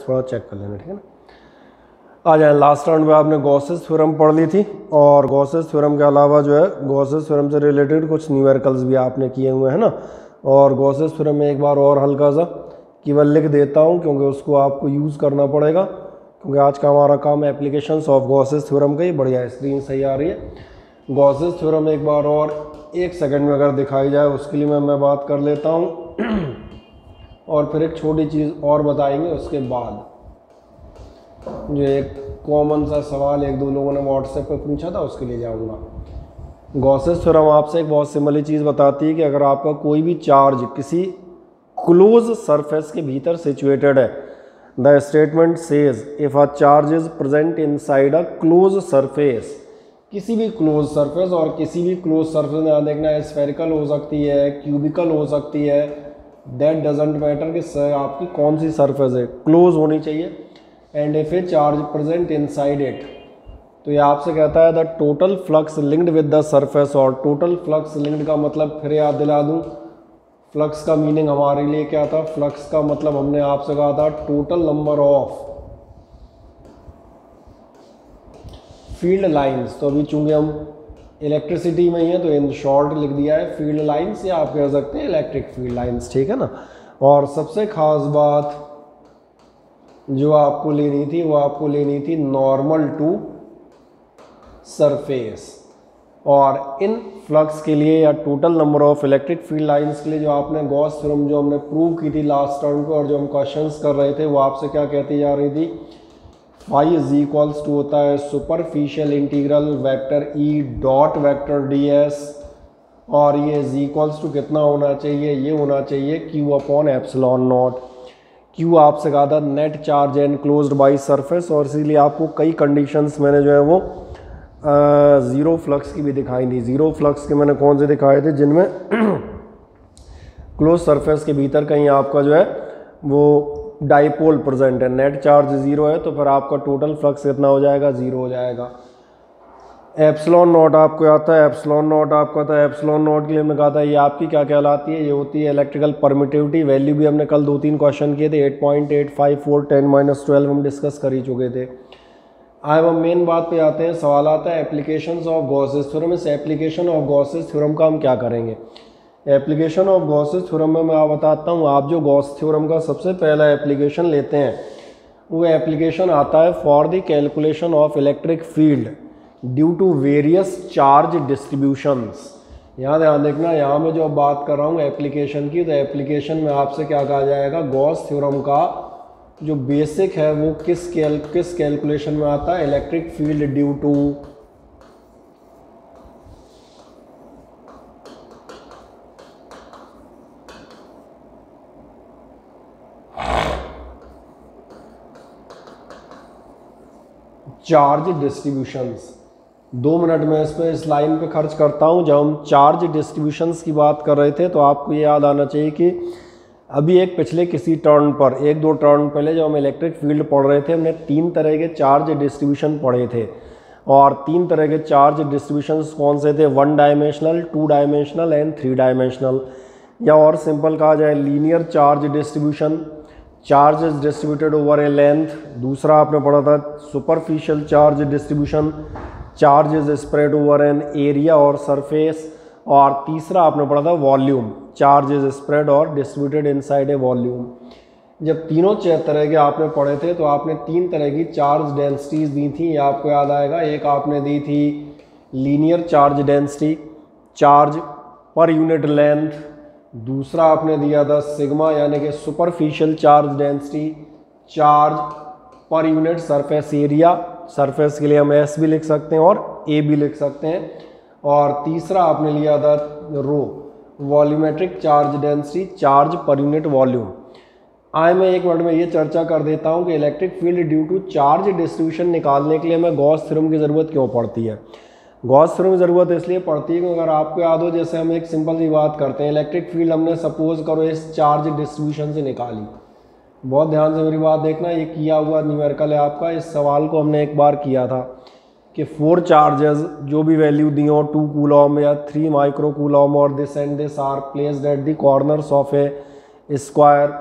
थोड़ा चेक कर लेना, ठीक है ना। आ जाए लास्ट राउंड में आपने गॉसेस थ्योरम पढ़ ली थी, और गॉसेस थ्योरम के अलावा जो है गॉसेस थ्योरम से रिलेटेड कुछ न्यूमेरिकल्स भी आपने किए हुए हैं ना। और गॉसेस थ्योरम में एक बार और हल्का सा केवल लिख देता हूँ, क्योंकि उसको आपको यूज़ करना पड़ेगा, क्योंकि आज का हमारा काम एप्लीकेशंस ऑफ गॉसेस थ्योरम का ही। बढ़िया स्क्रीन सही आ रही है। गॉसेस थ्योरम एक बार और 1 सेकंड में अगर दिखाई जाए उसके लिए मैं बात कर लेता हूँ और फिर एक छोटी चीज़ और बताएंगे उसके बाद। जो एक कॉमन सा सवाल 1-2 लोगों ने व्हाट्सएप पे पूछा था, उसके लिए जाऊंगा। गॉसेस थ्योरम आपसे एक बहुत सिंपल चीज़ बताती है कि अगर आपका कोई भी चार्ज किसी क्लोज सरफेस के भीतर सिचुएटेड है, the statement says if a charge is present inside a close surface, किसी भी क्लोज सरफेस, और किसी भी क्लोज सरफेस में देखना स्फेरिकल हो सकती है, क्यूबिकल हो सकती है, दैट डजेंट मैटर कि आपकी कौन सी सरफेस है, क्लोज होनी चाहिए। And if a charge present inside it, तो ये आपसे कहता है the total flux linked with the surface. और टोटल फ्लक्स लिंक्ड का मतलब फिर याद दिला दूं, फ्लक्स का मीनिंग हमारे लिए क्या था? फ्लक्स का मतलब हमने आपसे कहा था total number of field lines. तो अभी चूंकि हम इलेक्ट्रिसिटी में ही है तो इन शॉर्ट लिख दिया है फील्ड लाइंस, या आप कह सकते हैं इलेक्ट्रिक फील्ड लाइंस, ठीक है ना। और सबसे खास बात जो आपको लेनी थी वो आपको लेनी थी नॉर्मल टू सरफेस। और इन फ्लक्स के लिए या total number of electric field lines के लिए जो आपने गॉस थ्योरम जो हमने प्रूव की थी लास्ट राउंड पे, और जो हम क्वेश्चंस कर रहे थे, वो आपसे क्या कहती जा रही थी? फाई इज इक्वल्स टू होता है superficial integral vector E dot vector D S, और ये इज इक्वल्स टू कितना होना चाहिए? ये होना चाहिए Q upon epsilon naught. Q आपसे कहा था net charge enclosed by surface, और इसीलिए आपको कई कंडीशंस मैंने जो है वो ज़ीरो फ्लक्स की भी दिखाई थी। ज़ीरो फ्लक्स के मैंने कौन से दिखाए थे? जिनमें क्लोज सरफेस के भीतर कहीं आपका जो है वो डाइपोल प्रेजेंट है, नेट चार्ज 0 है, तो फिर आपका टोटल फ्लक्स कितना हो जाएगा? 0 हो जाएगा। एप्सिलॉन नॉट आपको आता है, एप्सिलॉन नॉट आपका था, एप्सिलॉन नॉट के लिए हमने कहा था ये आपकी क्या कहलाती है? ये होती है इलेक्ट्रिकल परमिटिविटी। वैल्यू भी हमने कल 2-3 क्वेश्चन किए थे, 8.854 10-12 हम डिस्कस कर ही चुके थे। अब हम मेन बात पे आते हैं। सवाल आता है एप्लीकेशंस ऑफ गॉसेस थ्योरम। इस एप्लीकेशन ऑफ गॉसेस थ्योरम का हम क्या करेंगे? एप्लीकेशन ऑफ गॉसेस थ्योरम में मैं आप बताता हूँ। आप जो गॉस थ्योरम का सबसे पहला एप्लीकेशन लेते हैं वो एप्लीकेशन आता है for the calculation of electric field due to various charge distributions. यहाँ ध्यान देखना, यहाँ मैं जो बात कर रहा हूँ एप्लीकेशन की, तो एप्लीकेशन में आपसे क्या कहा जाएगा? गॉस थ्योरम का जो बेसिक है वो किस कैलकुलेशन में आता है? Electric field due to charge distributions. 2 minute में इस लाइन पे खर्च करता हूँ। जब हम चार्ज डिस्ट्रीब्यूशंस की बात कर रहे थे तो आपको ये याद आना चाहिए कि अभी एक पिछले किसी टर्न पर 1-2 टर्न पहले जब हम इलेक्ट्रिक फील्ड पढ़ रहे थे, हमने 3 तरह के चार्ज डिस्ट्रीब्यूशन पढ़े थे। और 3 तरह के चार्ज डिस्ट्रीब्यूशंस कौन से थे? 1 डायमेंशनल, 2 डायमेंशनल एंड 3 डायमेंशनल। या और सिंपल कहा जाए linear charge distribution, charge is distributed over a length. दूसरा आपने पढ़ा था superficial charge distribution, charge is spread over an area और सरफेस। और तीसरा आपने पढ़ा था वॉल्यूम, चार्ज इज स्प्रेड और डिस्ट्रीब्यूटेड इनसाइड ए वॉल्यूम। जब तीनों तरह के आपने पढ़े थे तो आपने 3 तरह की चार्ज डेंसिटीज दी थी, ये आपको याद आएगा। एक आपने दी थी linear charge density, charge per unit length. दूसरा आपने दिया था सिग्मा यानी कि superficial charge density, charge per unit surface area. Surface के लिए हम एस भी लिख सकते हैं और ए भी लिख सकते हैं। और तीसरा आपने लिया था rho, volumetric charge density, charge per unit volume. आए मैं 1 मिनट में ये चर्चा कर देता हूँ कि electric field due to charge distribution निकालने के लिए हमें गॉस थ्योरम की ज़रूरत क्यों पड़ती है? गॉस थ्योरम की ज़रूरत इसलिए पड़ती है कि अगर आपको याद हो, जैसे हम एक सिंपल सी बात करते हैं, इलेक्ट्रिक फील्ड हमने सपोज करो इस चार्ज डिस्ट्रीब्यूशन से निकाली। बहुत ध्यान से मेरी बात देखना, ये किया हुआ न्यूमेरिकल है आपका। इस सवाल को हमने एक बार किया था कि 4 चार्जेस जो भी वैल्यू दी हो, 2 कूलॉम या 3 माइक्रो कूलॉम और this and this are placed at the corners of a square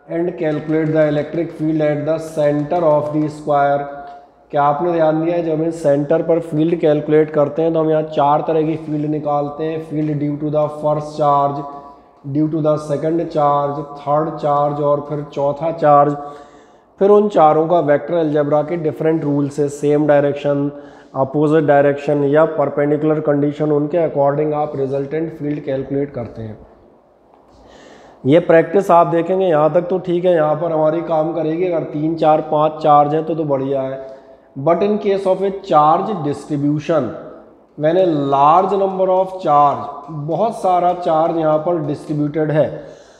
and calculate the electric field at the centre of the square. क्या आपने ध्यान दिया है, जब हम सेंटर पर फील्ड कैलकुलेट करते हैं तो हम यहाँ 4 तरह की फील्ड निकालते हैं। Field due to the first charge, due to the second charge, third charge और फिर चौथा चार्ज। फिर उन चारों का वेक्टर अलजेब्रा के डिफरेंट रूल से सेम डायरेक्शन, अपोजिट डायरेक्शन या परपेंडिकुलर कंडीशन, उनके अकॉर्डिंग आप रिजल्टेंट फील्ड कैलकुलेट करते हैं। ये प्रैक्टिस आप देखेंगे यहाँ तक तो ठीक है, यहाँ पर हमारी काम करेगी। अगर 3 4 5 चार्ज हैं तो बढ़िया है, but in case of a charge distribution, when a large number of charge, बहुत सारा चार्ज यहाँ पर डिस्ट्रीब्यूटेड है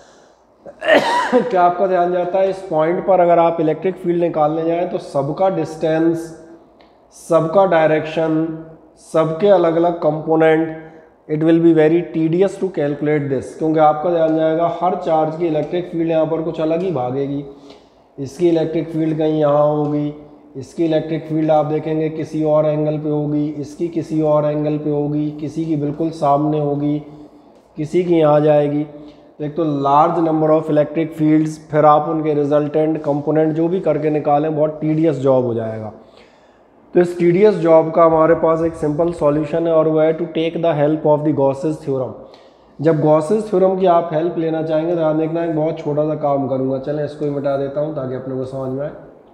क्या आपका ध्यान जाता है इस पॉइंट पर, अगर आप इलेक्ट्रिक फील्ड निकालने जाएं तो सबका डिस्टेंस, सबका डायरेक्शन, सबके अलग अलग component, it will be very tedious to calculate this, क्योंकि आपका ध्यान जाएगा हर चार्ज की इलेक्ट्रिक फील्ड यहाँ पर कुछ अलग ही भागेगी। इसकी इलेक्ट्रिक फील्ड कहीं यहाँ होगी, इसकी इलेक्ट्रिक फील्ड आप देखेंगे किसी और एंगल पे होगी, इसकी किसी और एंगल पे होगी, किसी की बिल्कुल सामने होगी, किसी की यहाँ जाएगी। तो एक तो large number of electric fields, फिर आप उनके रिजल्टेंट कंपोनेंट जो भी करके निकालें, बहुत टीडियस जॉब हो जाएगा। तो इस टीडियस जॉब का हमारे पास एक सिंपल सॉल्यूशन है, और वो है to take the help of the Gauss's theorem. जब गॉसेस थ्योरम की आप हेल्प लेना चाहेंगे तो ध्यान देखना, एक बहुत छोटा सा काम करूँगा। चलें इसको ही मिटा देता हूँ ताकि अपने को समझ में आए।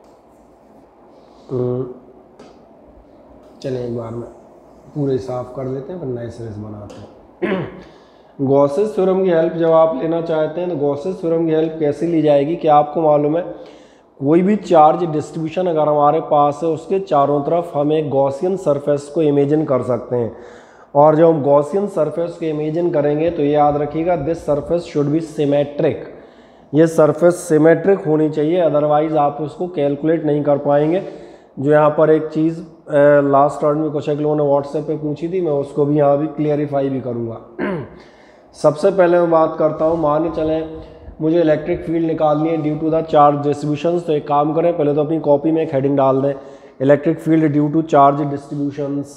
चलें एक बार में पूरे साफ कर देते हैं, फिर नए सिरे से बनाते हैं। गॉसेस थ्योरम की हेल्प जब आप लेना चाहते हैं तो गॉसेस थ्योरम की हेल्प कैसे ली जाएगी कि आपको मालूम है, कोई भी चार्ज डिस्ट्रीब्यूशन अगर हमारे पास है, उसके चारों तरफ हम एक गॉसियन सरफेस को इमेजिन कर सकते हैं। और जब हम गॉसियन सरफेस को इमेजिन करेंगे तो ये याद रखिएगा, this surface should be symmetric. ये सरफेस सिमेट्रिक होनी चाहिए, अदरवाइज आप उसको कैलकुलेट नहीं कर पाएंगे। जो यहाँ पर एक चीज़ लास्ट राउंड में कुछ एक लोगों ने व्हाट्सएप पे पूछी थी, मैं उसको भी यहाँ भी क्लियरिफाई भी करूँगा। सबसे पहले मैं बात करता हूँ, मान के चलें मुझे इलेक्ट्रिक फील्ड निकालनी है due to the charge distributions. तो एक काम करें, पहले तो अपनी कॉपी में एक हेडिंग डाल दें, electric field due to charge distributions.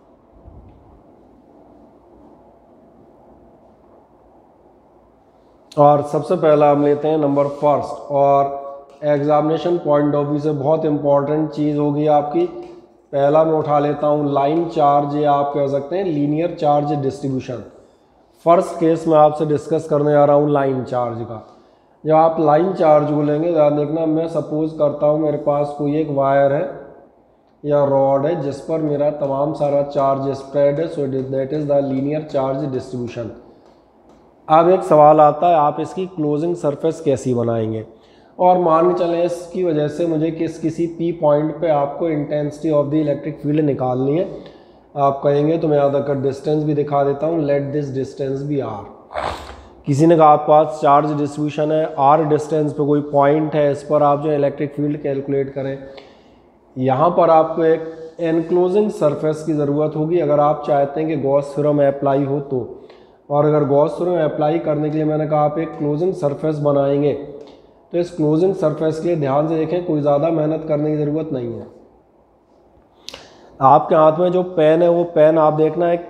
और सबसे पहला हम लेते हैं नंबर फर्स्ट, और एग्जामिनेशन पॉइंट ऑफ व्यू से बहुत इंपॉर्टेंट चीज़ होगी आपकी। पहला मैं उठा लेता हूँ लाइन चार्ज, या आप कह सकते हैं linear charge distribution. First case में आपसे डिस्कस करने जा रहा हूँ लाइन चार्ज का। जब आप लाइन चार्ज को लेंगे, ध्यान देखना, मैं सपोज करता हूँ मेरे पास कोई एक वायर है या रॉड है जिस पर मेरा तमाम सारा चार्ज स्प्रेड है, so that is the linear charge distribution. अब एक सवाल आता है, आप इसकी क्लोजिंग सरफेस कैसी बनाएंगे। और मान के चलें इसकी वजह से मुझे किसी पी पॉइंट पे आपको intensity of the electric field निकालनी है। आप कहेंगे तो मैं यहाँ तक डिस्टेंस भी दिखा देता हूँ, लेट दिस डिस्टेंस भी आर। किसी ने कहा आप पास चार्ज डिस्ट्रीब्यूशन है, आर डिस्टेंस पे कोई पॉइंट है, इस पर आप जो इलेक्ट्रिक फील्ड कैलकुलेट करें। यहाँ पर आपको एक एनक्लोजिंग सरफेस की ज़रूरत होगी अगर आप चाहते हैं कि गॉस थ्योरम अप्लाई हो तो। और अगर गॉस थ्योरम अप्लाई करने के लिए मैंने कहा आप एक क्लोजिंग सरफेस बनाएंगे, तो इस क्लोजिंग सरफेस के लिए ध्यान से देखें, कोई ज़्यादा मेहनत करने की ज़रूरत नहीं है। आपके हाथ में जो पेन है, वो पेन आप देखना एक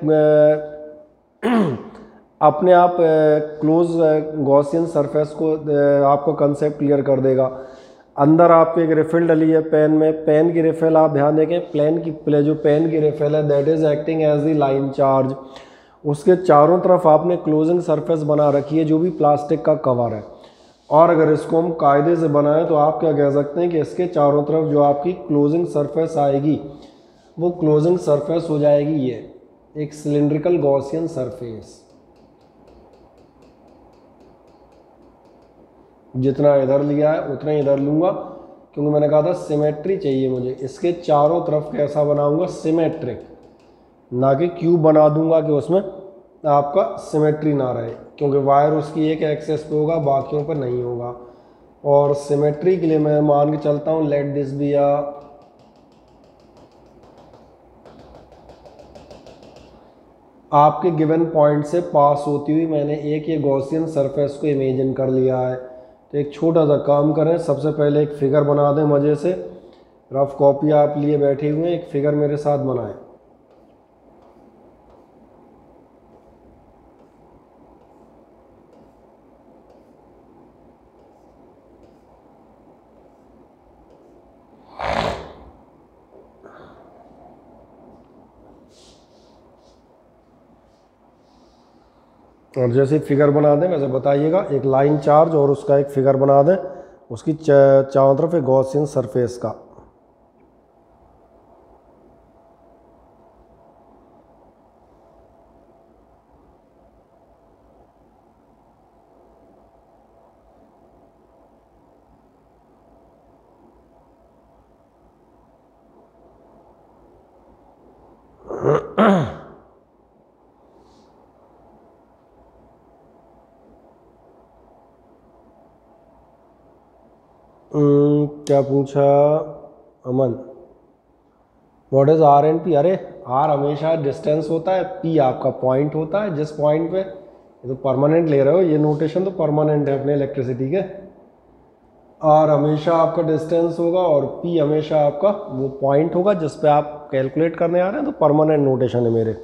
अपने आप क्लोज गॉसियन सरफेस को आपको कंसेप्ट क्लियर कर देगा। अंदर आपको एक रिफिल डली है पेन में, पेन की रिफिल आप ध्यान देखें, जो पेन की रिफिल है that is acting as the line charge. उसके चारों तरफ आपने क्लोजिंग सरफेस बना रखी है जो भी प्लास्टिक का कवर है। और अगर इसको हम कायदे से बनाएं तो आप क्या कह सकते हैं कि इसके चारों तरफ जो आपकी क्लोजिंग सरफेस आएगी, वो क्लोजिंग सरफेस हो जाएगी ये एक सिलिंड्रिकल गॉसियन सरफेस। जितना इधर लिया है उतना ही इधर लूँगा, क्योंकि मैंने कहा था सिमेट्री चाहिए मुझे। इसके चारों तरफ कैसा बनाऊंगा, सिमेट्रिक, ना कि क्यूब बना दूंगा कि उसमें आपका सिमेट्री ना रहे, क्योंकि वायर उसकी एक एक्सेस पे होगा, बाकियों पर नहीं होगा। और सिमेट्री के लिए मैं मान के चलता हूँ लेट दिस बी आपके गिवन पॉइंट से पास होती हुई मैंने एक ये गॉसियन सरफेस को इमेजिन कर लिया है। तो एक छोटा सा काम करें, सबसे पहले एक फिगर बना दें मज़े से। रफ कॉपी आप लिए बैठे हुए हैं, एक फिगर मेरे साथ बनाएं। और जैसे फिगर बना दें वैसे बताइएगा, एक लाइन चार्ज और उसका एक फिगर बना दें, उसकी चारों तरफ एक गॉसियन सरफेस का। क्या पूछा Aman, what is R and P? अरे आर हमेशा डिस्टेंस होता है, पी आपका पॉइंट होता है, जिस पॉइंट पे, ये तो परमानेंट ले रहे हो, ये नोटेशन तो परमानेंट है अपने इलेक्ट्रिसिटी के। आर हमेशा आपका डिस्टेंस होगा और पी हमेशा आपका वो पॉइंट होगा जिस पे आप कैलकुलेट करने आ रहे हैं, तो परमानेंट नोटेशन है मेरे,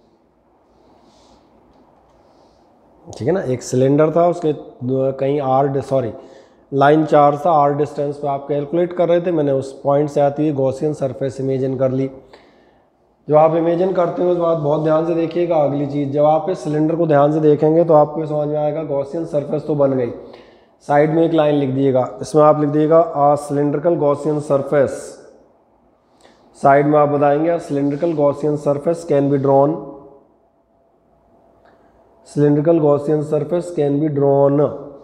ठीक है ना। एक सिलेंडर था, उसके कहीं आर सॉरी लाइन चार्ज था, आर डिस्टेंस पे आप कैलकुलेट कर रहे थे, मैंने उस पॉइंट से आती हुई गॉसियन सरफेस इमेजिन कर ली। जब आप इमेजिन करते हो उस बात बहुत ध्यान से देखिएगा। अगली चीज़, जब आप इस सिलेंडर को ध्यान से देखेंगे तो आपको समझ में आएगा गॉसियन सरफेस तो बन गई। साइड में एक लाइन लिख दीजिएगा, इसमें आप लिख दीजिएगा a cylindrical Gaussian surface. Side में आप बताएंगे cylindrical Gaussian surface can be drawn, cylindrical Gaussian surface can be drawn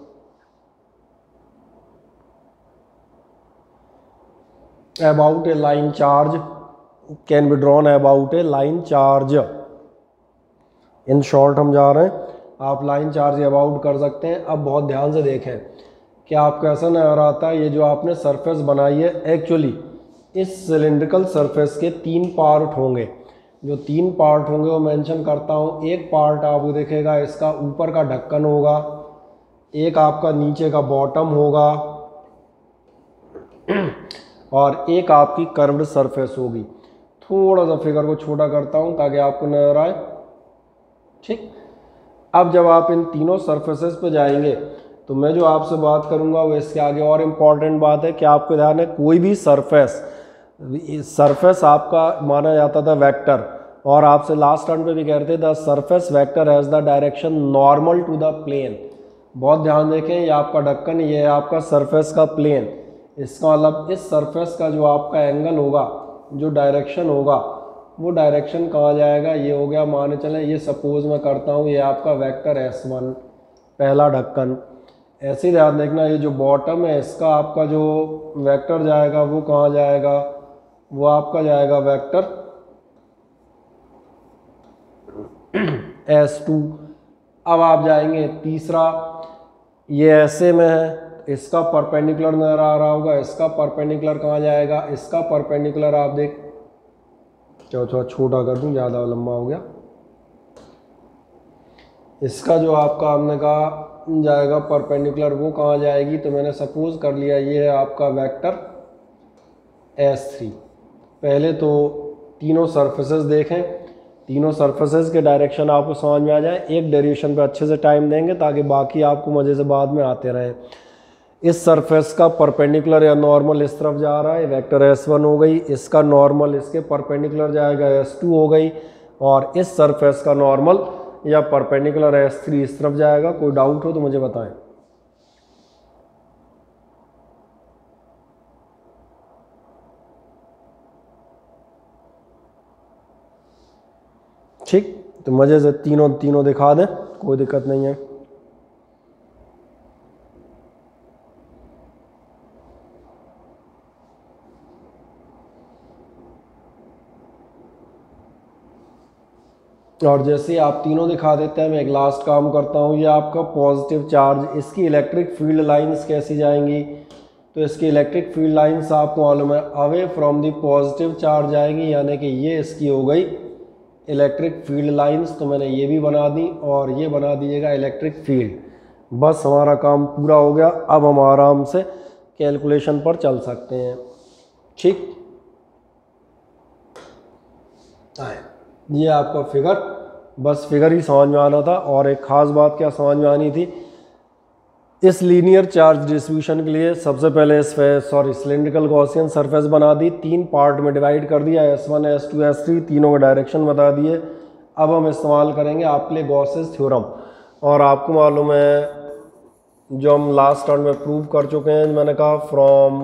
about a line charge, can be drawn about a line charge। In short हम जा रहे हैं, आप लाइन चार्ज अबाउट कर सकते हैं। अब बहुत ध्यान से देखें कि आपको ऐसा नजर आता है, ये जो आपने सरफेस बनाई है, एक्चुअली इस सिलेंड्रिकल सरफेस के 3 पार्ट होंगे। जो 3 पार्ट होंगे वो मेंशन करता हूँ। एक पार्ट आपको दिखेगा, इसका ऊपर का ढक्कन होगा, एक आपका नीचे का बॉटम होगा, और एक आपकी कर्व्ड सरफेस होगी। थोड़ा सा फिगर को छोटा करता हूँ ताकि आपको नजर आए, ठीक। अब जब आप इन तीनों सरफेसेस पे जाएंगे तो मैं जो आपसे बात करूँगा वो इसके आगे और इम्पॉर्टेंट बात है कि आपको ध्यान है, कोई भी सरफेस आपका माना जाता था वेक्टर, और आपसे लास्ट टर्न पे भी कहते थे the surface vector has the direction normal to the plane. बहुत ध्यान देखें, ये आपका ढक्कन, ये आपका सरफेस का प्लेन। इसका मतलब इस सरफेस का जो आपका एंगल होगा, जो डायरेक्शन होगा, वो डायरेक्शन कहाँ जाएगा, ये हो गया, मान चलें ये सपोज मैं करता हूँ, ये आपका वेक्टर S1 पहला ढक्कन। ऐसे ध्यान देखना, ये जो बॉटम है इसका आपका जो वेक्टर जाएगा वो कहाँ जाएगा, वो आपका जाएगा वेक्टर S2। अब आप जाएंगे तीसरा, ये ऐसे में है, इसका परपेंडिकुलर नजर आ रहा होगा, इसका परपेंडिकुलर कहाँ जाएगा, इसका परपेंडिकुलर आप देख, चलो छोटा कर दूं, ज़्यादा लंबा हो गया। इसका जो आपका हमने कहा जाएगा परपेंडिकुलर, वो कहाँ जाएगी, तो मैंने सपोज कर लिया ये है आपका वेक्टर S3। पहले तो तीनों सरफेसेस देखें, तीनों सरफेसेस के डायरेक्शन आपको समझ में आ जाए। एक डेरिवेशन पे अच्छे से टाइम देंगे ताकि बाकी आपको मज़े से बाद में आते रहे। इस सरफेस का परपेंडिकुलर या नॉर्मल इस तरफ जा रहा है, वेक्टर S1 हो गई, इसका नॉर्मल इसके परपेंडिकुलर जाएगा S2 हो गई, और इस सरफेस का नॉर्मल या परपेंडिकुलर S3 इस तरफ जाएगा। कोई डाउट हो तो मुझे बताएं। ठीक, तो मज़े से तीनों दिखा दें, कोई दिक्कत नहीं है। और जैसे आप तीनों दिखा देते हैं, मैं एक लास्ट काम करता हूँ। ये आपका पॉजिटिव चार्ज, इसकी इलेक्ट्रिक फील्ड लाइंस कैसी जाएंगी, तो इसकी इलेक्ट्रिक फील्ड लाइंस आपको मालूम है away from the positive charge आएंगी, यानी कि ये इसकी हो गई इलेक्ट्रिक फील्ड लाइंस। तो मैंने ये भी बना दी और ये बना दीजिएगा इलेक्ट्रिक फील्ड। बस हमारा काम पूरा हो गया। अब हम आराम से कैलकुलेशन पर चल सकते हैं। ठीक, ये आपका फिगर, बस फिगर ही समझ में आना था। और एक ख़ास बात क्या समझ में आनी थी, इस लीनियर चार्ज डिस्ट्रीब्यूशन के लिए सबसे पहले सिलेंड्रिकल गॉसियन सरफेस बना दी, 3 पार्ट में डिवाइड कर दिया, S1 S2 S3, तीनों के डायरेक्शन बता दिए। अब हम इस्तेमाल करेंगे आपके लिए गॉसेस थ्योरम। और आपको मालूम है जो हम लास्ट टर्म में प्रूव कर चुके हैं, मैंने कहा from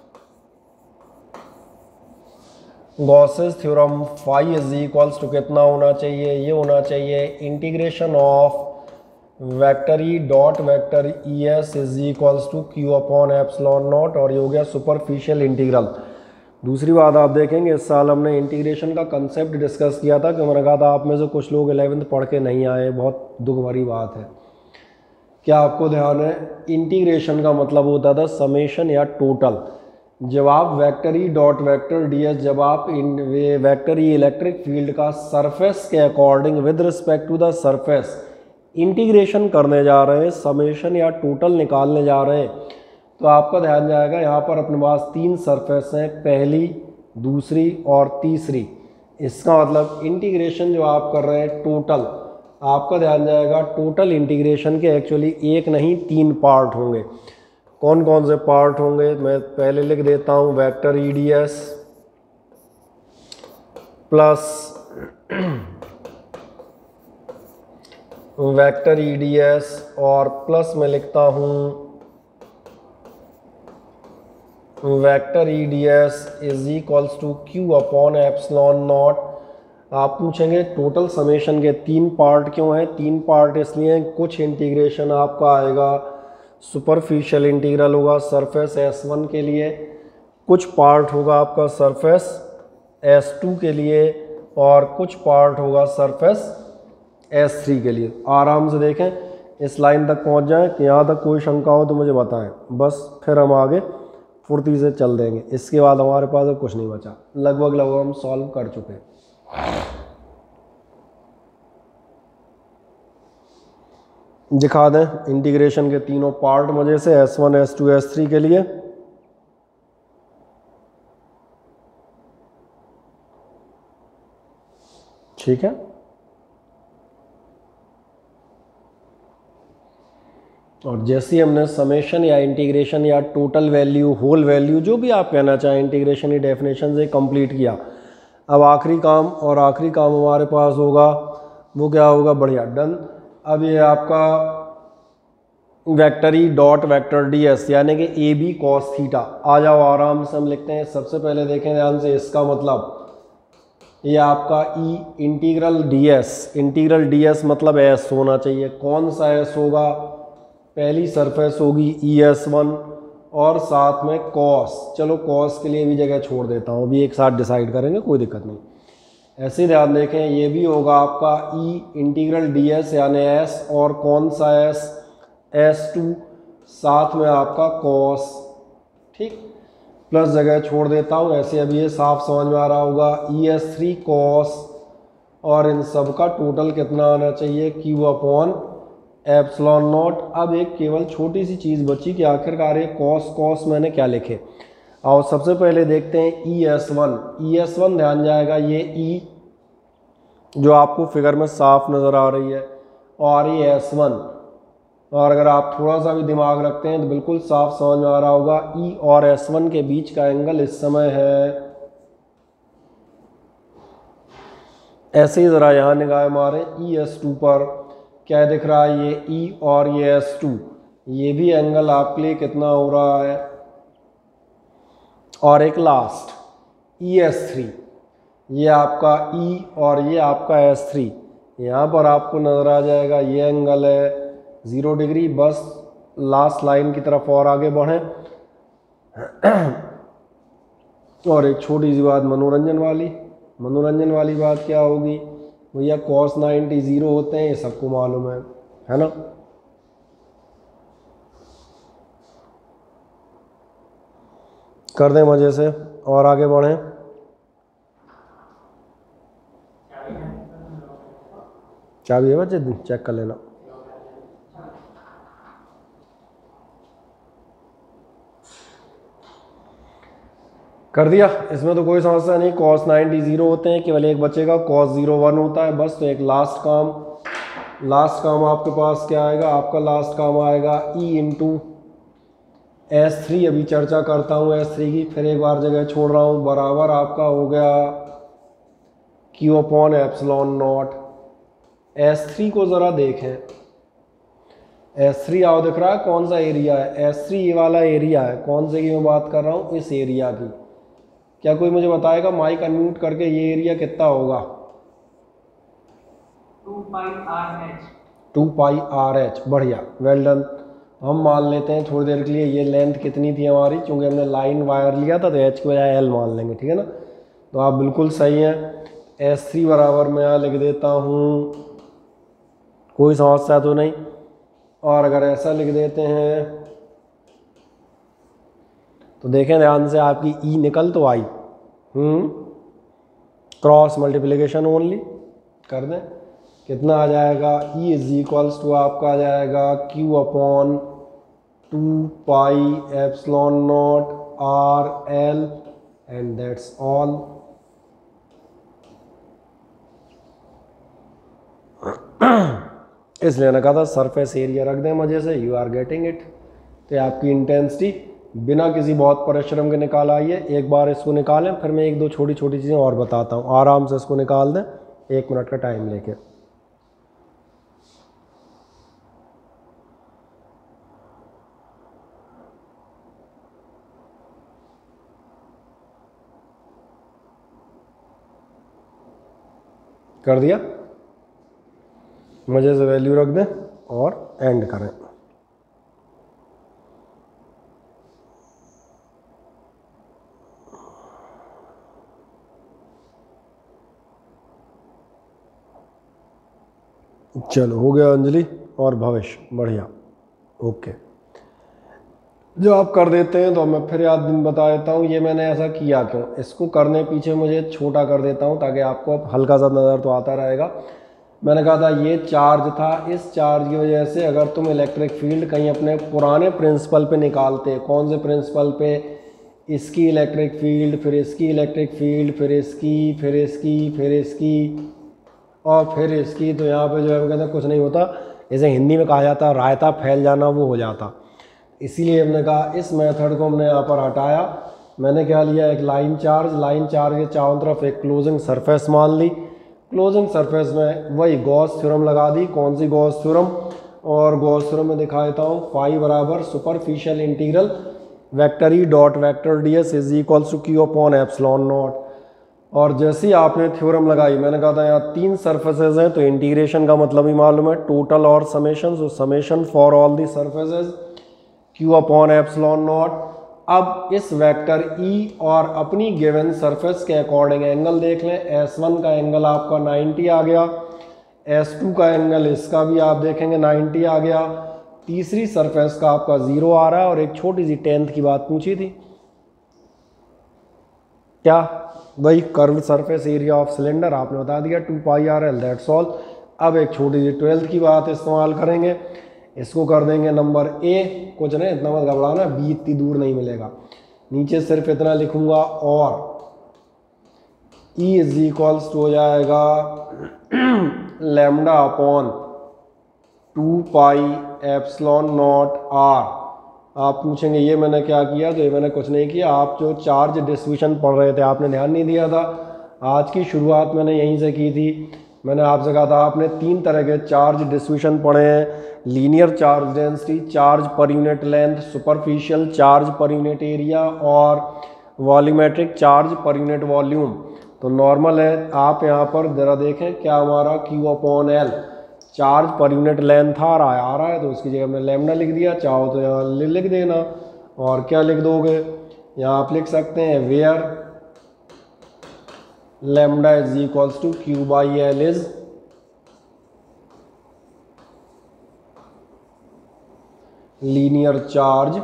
Gauss's theorem phi is equals to कितना होना चाहिए, ये होना चाहिए integration of vector E dot vector E S is equals to Q upon epsilon not, और ये हो गया सुपरफिशियल इंटीग्रल। दूसरी बात आप देखेंगे इस साल हमने इंटीग्रेशन का कंसेप्ट डिस्कस किया था कि मैंने कहा था आप में से कुछ लोग 11th पढ़ के नहीं आए, बहुत दुख भरी बात है। क्या आपको ध्यान है, इंटीग्रेशन का मतलब होता था समेशन या टोटल। जब आप vector E dot vector D S, जब आप वेक्टर ई इलेक्ट्रिक फील्ड का सरफेस के according with respect to the surface integration करने जा रहे हैं, समेशन या टोटल निकालने जा रहे हैं, तो आपका ध्यान जाएगा यहाँ पर अपने पास 3 सरफेस हैं, पहली, दूसरी और तीसरी। इसका मतलब इंटीग्रेशन जो आप कर रहे हैं टोटल, आपका ध्यान जाएगा टोटल इंटीग्रेशन के एक्चुअली एक नहीं 3 पार्ट होंगे। कौन कौन से पार्ट होंगे मैं पहले लिख देता हूँ, vector E D S plus vector E D S और प्लस मैं लिखता हूँ vector E D S is equals to Q upon epsilon naught. आप पूछेंगे टोटल समेशन के 3 पार्ट क्यों हैं? 3 पार्ट इसलिए कुछ इंटीग्रेशन आपका आएगा सुपरफिशियल इंटीग्रल होगा सरफेस S1 के लिए, कुछ पार्ट होगा आपका सरफेस S2 के लिए और कुछ पार्ट होगा सरफेस S3 के लिए। आराम से देखें, इस लाइन तक पहुंच जाएं कि यहाँ तक कोई शंका हो तो मुझे बताएं, बस फिर हम आगे फुर्ती से चल देंगे। इसके बाद हमारे पास अब कुछ नहीं बचा, लगभग हम सॉल्व कर चुके हैं। दिखा दें इंटीग्रेशन के तीनों पार्ट मजे से, S1 S2 S3 के लिए। ठीक है, और जैसे ही हमने समेशन या इंटीग्रेशन या टोटल वैल्यू, होल वैल्यू, जो भी आप कहना चाहें, इंटीग्रेशन की डेफिनेशन से कंप्लीट किया, अब आखिरी काम, और आखिरी काम हमारे पास होगा वो क्या होगा, बढ़िया, डन। अब ये आपका vector E dot vector D S यानी कि ए बी कॉस थीटा, आ जाओ आराम से हम लिखते हैं। सबसे पहले देखें ध्यान से, इसका मतलब ये आपका E integral D S, integral D S मतलब एस होना चाहिए। कौन सा एस होगा? पहली सरफेस होगी ES1 और साथ में कॉस, चलो कॉस के लिए भी जगह छोड़ देता हूँ, अभी एक साथ डिसाइड करेंगे, कोई दिक्कत नहीं। ऐसे ध्यान देखें, ये भी होगा आपका ई इंटीग्रल डी एस यानी एस, और कौन सा एस? S2, साथ में आपका कॉस, ठीक, प्लस जगह छोड़ देता हूँ। ऐसे अभी ये साफ समझ में आ रहा होगा, ES3 कॉस, और इन सब का टोटल कितना आना चाहिए? Q upon epsilon not. अब एक केवल छोटी सी चीज़ बची कि आखिरकार ये कॉस कॉस मैंने क्या लिखे। और सबसे पहले देखते हैं ES1। ES1 ध्यान जाएगा, ये E जो आपको फिगर में साफ नज़र आ रही है, और ये S1, और अगर आप थोड़ा सा भी दिमाग रखते हैं तो बिल्कुल साफ समझ में आ रहा होगा, E और S1 के बीच का एंगल इस समय है, ऐसे ही ज़रा यहाँ निगाह मारें, ES2 पर क्या दिख रहा है? ये E और ये S2, ये भी एंगल आपके लिए कितना हो रहा है? और एक लास्ट ES3, ये आपका E और ये आपका S3, यहाँ पर आपको नज़र आ जाएगा ये एंगल है 0 डिग्री। बस लास्ट लाइन की तरफ और आगे बढ़ें। और एक छोटी सी बात मनोरंजन वाली बात क्या होगी भैया? cos 90 0 होते हैं, ये सबको मालूम है ना। कर दें मजे से और आगे बढ़ें। चाबी है बच्चे, चेक कर लेना। कर दिया, इसमें तो कोई समस्या नहीं। cos 90 0 होते हैं, केवल एक बचेगा, cos 0 1 होता है बस। तो एक लास्ट काम आपके पास क्या आएगा? आपका लास्ट काम आएगा E इंटू S3। अभी चर्चा करता हूँ S3 की, फिर एक बार जगह छोड़ रहा हूँ, बराबर आपका हो गया Q upon epsilon not. S3 को ज़रा देखें, S3 आओ दिख रहा है, कौन सा एरिया है? S3 ये वाला एरिया है। कौन से की मैं बात कर रहा हूँ? इस एरिया की। क्या कोई मुझे बताएगा माइक अनम्यूट करके ये एरिया कितना होगा? 2πRH। बढ़िया, वेल डन। हम मान लेते हैं थोड़ी देर के लिए ये लेंथ कितनी थी हमारी, क्योंकि हमने लाइन वायर लिया था तो H की बजाय L मान लेंगे, ठीक है ना। तो आप बिल्कुल सही हैं। S3 बराबर मैं यहाँ लिख देता हूँ, कोई समस्या तो नहीं। और अगर ऐसा लिख देते हैं तो देखें ध्यान से, आपकी E निकल तो आई, क्रॉस मल्टीप्लिकेशन ओनली कर दें, कितना आ जाएगा? E इज इक्वल्स टू आपका आ जाएगा Q upon 2πε0 RL and that's all. इसलिए मैंने कहा था सरफेस एरिया रख दें मजे से, यू आर गेटिंग इट। तो आपकी इंटेंसिटी बिना किसी बहुत परिश्रम के निकाल आई है। एक बार इसको निकालें, फिर मैं एक दो छोटी छोटी चीज़ें और बताता हूँ, आराम से इसको निकाल दें 1 मिनट का टाइम लेके। कर दिया? मजे से वैल्यू रख दें और एंड करें। चलो हो गया अंजलि और भविष्य, बढ़िया, ओके। जो आप कर देते हैं तो मैं फिर याद बता देता हूँ ये मैंने ऐसा किया क्यों। इसको करने पीछे मुझे छोटा कर देता हूँ ताकि आपको अब हल्का सा नज़र तो आता रहेगा। मैंने कहा था ये चार्ज था, इस चार्ज की वजह से अगर तुम इलेक्ट्रिक फील्ड कहीं अपने पुराने प्रिंसिपल पे निकालते, कौन से प्रिंसिपल पे? इसकी इलेक्ट्रिक फील्ड, फिर इसकी इलेक्ट्रिक फील्ड, फिर इसकी, फिर इसकी, फिर इसकी और फिर इसकी, तो यहाँ पे जो है कहते हैं कुछ नहीं होता, इसे हिंदी में कहा जाता रायता फैल जाना, वो हो जाता। इसीलिए हमने कहा इस मेथड को हमने यहाँ पर हटाया। मैंने क्या लिया? एक लाइन चार्ज के चारों तरफ एक क्लोजिंग सरफेस मान ली। क्लोजिंग सरफेस में वही गॉस थ्योरम लगा दी। कौन सी गॉस थ्योरम? और गॉस थ्योरम में दिखा देता हूँ, फाई बराबर superficial integral vector E dot vector D S is equals to Q upon epsilon not. और जैसे ही आपने थ्योरम लगाई, मैंने कहा था यहाँ 3 सरफेसेज हैं तो इंटीग्रेशन का मतलब ही मालूम है, टोटल और समेशन। सो summation for all the surfaces Q upon epsilon not. अब इस वेक्टर E और अपनी गिवन सरफेस के अकॉर्डिंग एंगल देख लें। S1 का एंगल आपका 90 आ गया, S2 का एंगल इसका भी आप देखेंगे 90 आ गया, तीसरी सरफेस का आपका 0 आ रहा है। और एक छोटी सी 10th की बात पूछी थी, क्या? वही curve surface area of cylinder आपने बता दिया 2πRL, दैट्स ऑल। अब एक छोटी सी 12th की बात इस्तेमाल करेंगे, इसको कर देंगे नंबर A। कुछ नहीं, इतना मत घबराना, B इतनी दूर नहीं मिलेगा, नीचे सिर्फ इतना लिखूंगा और E इज इक्वल्स टू हो जाएगा लैम्डा अपॉन 2πε0 R। आप पूछेंगे ये मैंने क्या किया? तो ये मैंने कुछ नहीं किया, आप जो चार्ज डिस्ट्रीब्यूशन पढ़ रहे थे आपने ध्यान नहीं दिया था। आज की शुरुआत मैंने यहीं से की थी। मैंने आपसे कहा था आपने 3 तरह के चार्ज डिस्ट्रीब्यूशन पढ़े हैं, linear charge density, charge per unit length, superficial charge per unit area और volumetric charge per unit volume. तो नॉर्मल है, आप यहाँ पर ज़रा देखें क्या हमारा Q upon L charge per unit length आ रहा है तो उसकी जगह में लैम्डा लिख दिया। चाहो तो यहाँ लिख देना, और क्या लिख दोगे? यहाँ आप लिख सकते हैं where lambda is equals to Q by L is linear charge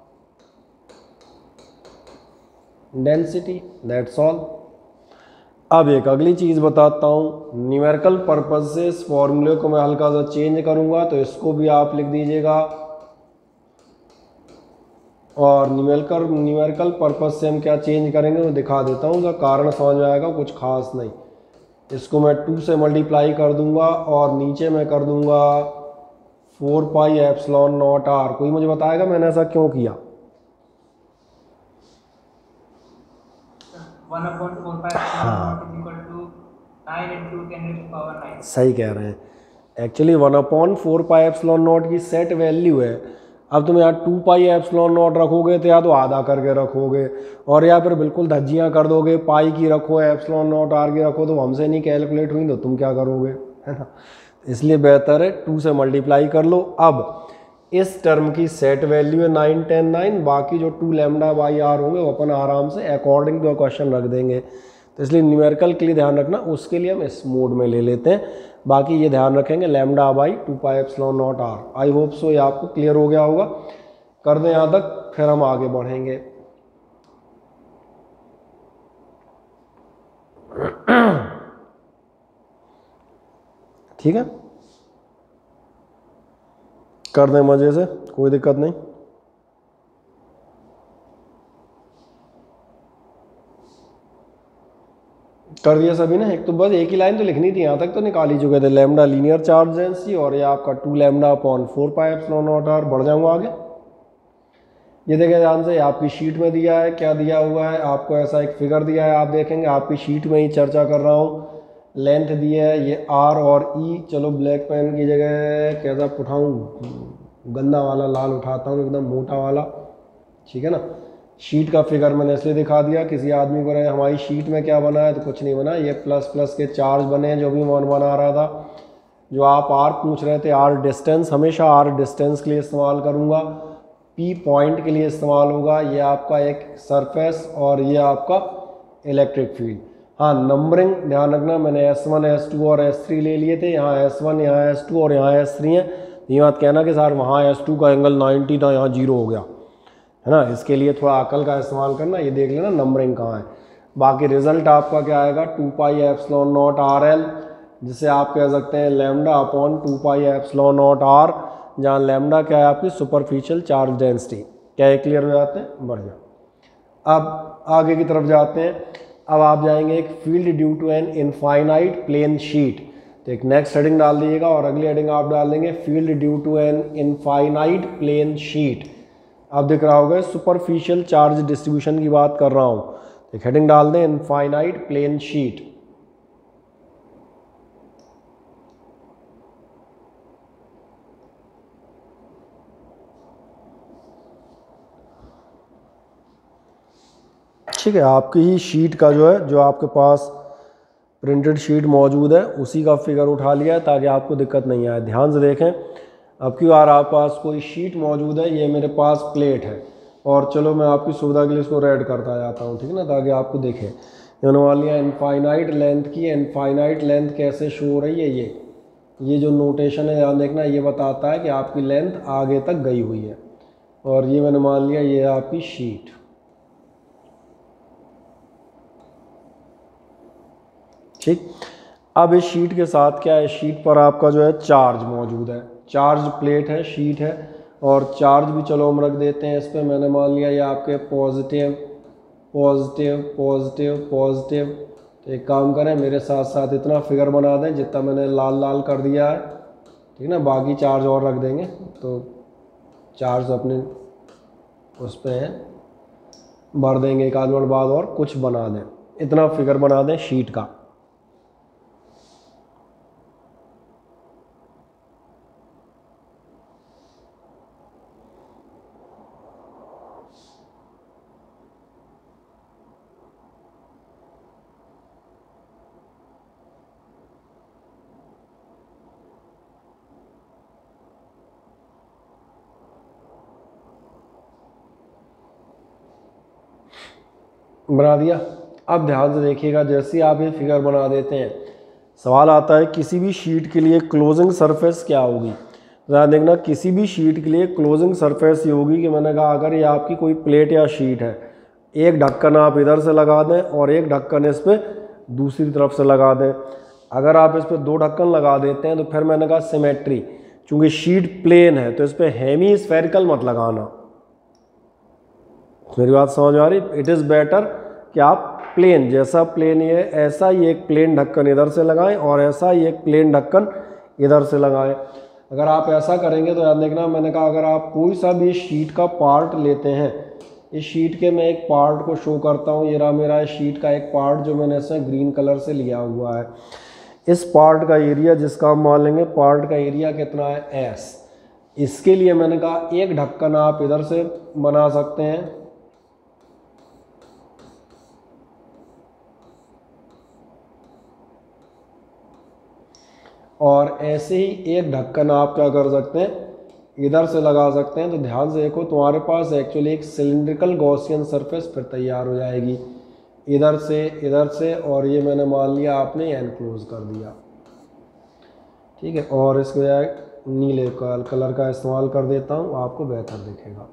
density, that's all. अब एक अगली चीज़ बताता हूँ, न्यूमेरिकल पर्पज से इस फॉर्मूले को मैं हल्का सा चेंज करूँगा, तो इसको भी आप लिख दीजिएगा। और न्यूमेरिकल पर्पज से हम क्या चेंज करेंगे वो दिखा देता हूँ, उसका कारण समझ में आएगा, कुछ खास नहीं। इसको मैं 2 से मल्टीप्लाई कर दूंगा और नीचे मैं कर दूंगा 4πε0 R। कोई मुझे बताएगा मैंने ऐसा क्यों किया? 1/4πε0 = 9 × 10⁻⁹ सही कह रहे हैं। एक्चुअली 1/4πε0 की सेट वैल्यू है। अब तुम यहाँ 2πε0 रखोगे तो या तो आधा करके रखोगे और या फिर बिल्कुल धज्जियाँ कर दोगे, पाई की रखो, ε0 आर की रखो, तो हमसे नहीं कैलकुलेट हुई तो तुम क्या करोगे, है ना। इसलिए बेहतर है 2 से मल्टीप्लाई कर लो। अब इस टर्म की सेट वैल्यू है 9 10 9, बाकी जो 2 λ/r होंगे वो अपन आराम से अकॉर्डिंग टू क्वेश्चन रख देंगे। तो इसलिए न्यूमेरिकल के लिए ध्यान रखना, उसके लिए हम इस मोड में ले लेते हैं। बाकी ये ध्यान रखेंगे λ/2πε0r। आई होप सो ये आपको क्लियर हो गया होगा। कर दें यहाँ तक, फिर हम आगे बढ़ेंगे। ठीक है, कर दें मजे से, कोई दिक्कत नहीं। कर दिया सभी ने। एक तो बस एक ही लाइन तो लिखनी थी, यहाँ तक तो निकाल ही चुके थे। लैम्डा लीनियर चार्ज डेंसिटी और ये आपका 2 λ/4πε0r। बढ़ जाऊँगा आगे। ये देखें ध्यान से, आपकी शीट में दिया है, क्या दिया हुआ है आपको, ऐसा एक फिगर दिया है। आप देखेंगे आपकी शीट में ही चर्चा कर रहा हूँ। लेंथ दी है ये r और e। चलो ब्लैक पेन की जगह कैसा उठाऊँ, गंदा वाला लाल उठाता हूँ, एकदम मोटा वाला, ठीक है ना। शीट का फिगर मैंने इसलिए दिखा दिया, किसी आदमी को रहे हमारी शीट में क्या बना है, तो कुछ नहीं बना। ये प्लस प्लस के चार्ज बने हैं जो भी मैं बना रहा था। जो आप r पूछ रहे थे, r डिस्टेंस, हमेशा r डिस्टेंस के लिए इस्तेमाल करूँगा। p पॉइंट के लिए इस्तेमाल होगा। ये आपका एक सरफेस और ये आपका इलेक्ट्रिक फील्ड। हाँ, नंबरिंग ध्यान रखना, मैंने S1 S2 और S3 ले लिए थे। यहाँ S1, यहाँ S2 और यहाँ S3 है। ये बात कहना कि सर वहाँ S2 का एंगल 90 था, यहाँ 0 हो गया, है ना। इसके लिए थोड़ा अकल का इस्तेमाल करना, ये देख लेना नंबरिंग कहाँ है। बाकी रिजल्ट आपका क्या आएगा, 2πε0rl, जिसे आप कह सकते हैं λ/2πε0r, जहाँ लैम्डा क्या है आपकी सुपरफिशियल चार्ज डेंसिटी। क्या ये क्लियर हो जाते हैं, बढ़िया। अब आगे की तरफ जाते हैं। अब आप जाएंगे एक field due to an infinite plane sheet. तो एक नेक्स्ट हेडिंग डाल दीजिएगा और अगली हेडिंग आप डाल देंगे field due to an infinite plane sheet. आप दिख रहा होगा सुपरफिशियल चार्ज डिस्ट्रीब्यूशन की बात कर रहा हूँ। एक हेडिंग डाल दें इनफाइनाइट प्लेन शीट। ठीक है, आपकी ही शीट का जो है, जो आपके पास प्रिंटेड शीट मौजूद है, उसी का फिगर उठा लिया है ताकि आपको दिक्कत नहीं आए। ध्यान से देखें, अब की बार आपके पास कोई शीट मौजूद है, ये मेरे पास प्लेट है और चलो मैं आपकी सुविधा के लिए इसको रेड करता जाता हूँ, ठीक है ना, ताकि आपको दिखे। मैंने मान लिया इनफाइनाइट लेंथ की। इनफाइनाइट लेंथ कैसे शो हो रही है, ये जो नोटेशन है ध्यान देखना, ये बताता है कि आपकी लेंथ आगे तक गई हुई है। और ये मैंने मान लिया ये है आपकी शीट। ठीक, अब इस शीट के साथ क्या है, शीट पर आपका जो है चार्ज मौजूद है, चार्ज प्लेट है, शीट है, और चार्ज भी चलो हम रख देते हैं इस पर। मैंने मान लिया ये आपके पॉजिटिव पॉजिटिव पॉजिटिव पॉजिटिव। तो एक काम करें, मेरे साथ साथ इतना फिगर बना दें जितना मैंने लाल लाल कर दिया है, ठीक है ना। बाकी चार्ज और रख देंगे, तो चार्ज अपने उस पर है, भर देंगे एक आध मिनट बाद और कुछ बना दें। इतना फिगर बना दें शीट का। बना दिया। अब ध्यान से देखिएगा, जैसे आप ये फिगर बना देते हैं, सवाल आता है किसी भी शीट के लिए क्लोजिंग सरफेस क्या होगी। ध्यान देखना, किसी भी शीट के लिए क्लोजिंग सरफेस ये होगी कि मैंने कहा अगर ये आपकी कोई प्लेट या शीट है, एक ढक्कन आप इधर से लगा दें और एक ढक्कन इस पर दूसरी तरफ से लगा दें। अगर आप इस पर दो ढक्कन लगा देते हैं तो फिर मैंने कहा सिमेट्री, चूँकि शीट प्लेन है तो इस पर हेमी स्फेरिकल मत लगाना। मेरी बात समझ आ रही? इट इज़ बेटर कि आप प्लेन, जैसा प्लेन ये है ऐसा ही एक प्लेन ढक्कन इधर से लगाएं और ऐसा ही एक प्लेन ढक्कन इधर से लगाएं। अगर आप ऐसा करेंगे तो याद देखना, मैंने कहा अगर आप कोई सा भी शीट का पार्ट लेते हैं, इस शीट के मैं एक पार्ट को शो करता हूँ, ये रहा मेरा शीट का एक पार्ट जो मैंने इसमें ग्रीन कलर से लिया हुआ है। इस पार्ट का एरिया जिसका हम मान लेंगे पार्ट का एरिया कितना है एस, इसके लिए मैंने कहा एक ढक्कन आप इधर से बना सकते हैं और ऐसे ही एक ढक्कन आप क्या कर सकते हैं इधर से लगा सकते हैं। तो ध्यान से देखो तुम्हारे पास एक्चुअली एक सिलिंड्रिकल गॉसियन सरफेस फिर तैयार हो जाएगी इधर से और ये मैंने मान लिया आपने एनक्लोज कर दिया, ठीक है। और इसको नीले कलर का इस्तेमाल कर देता हूँ, आपको बेहतर दिखेगा।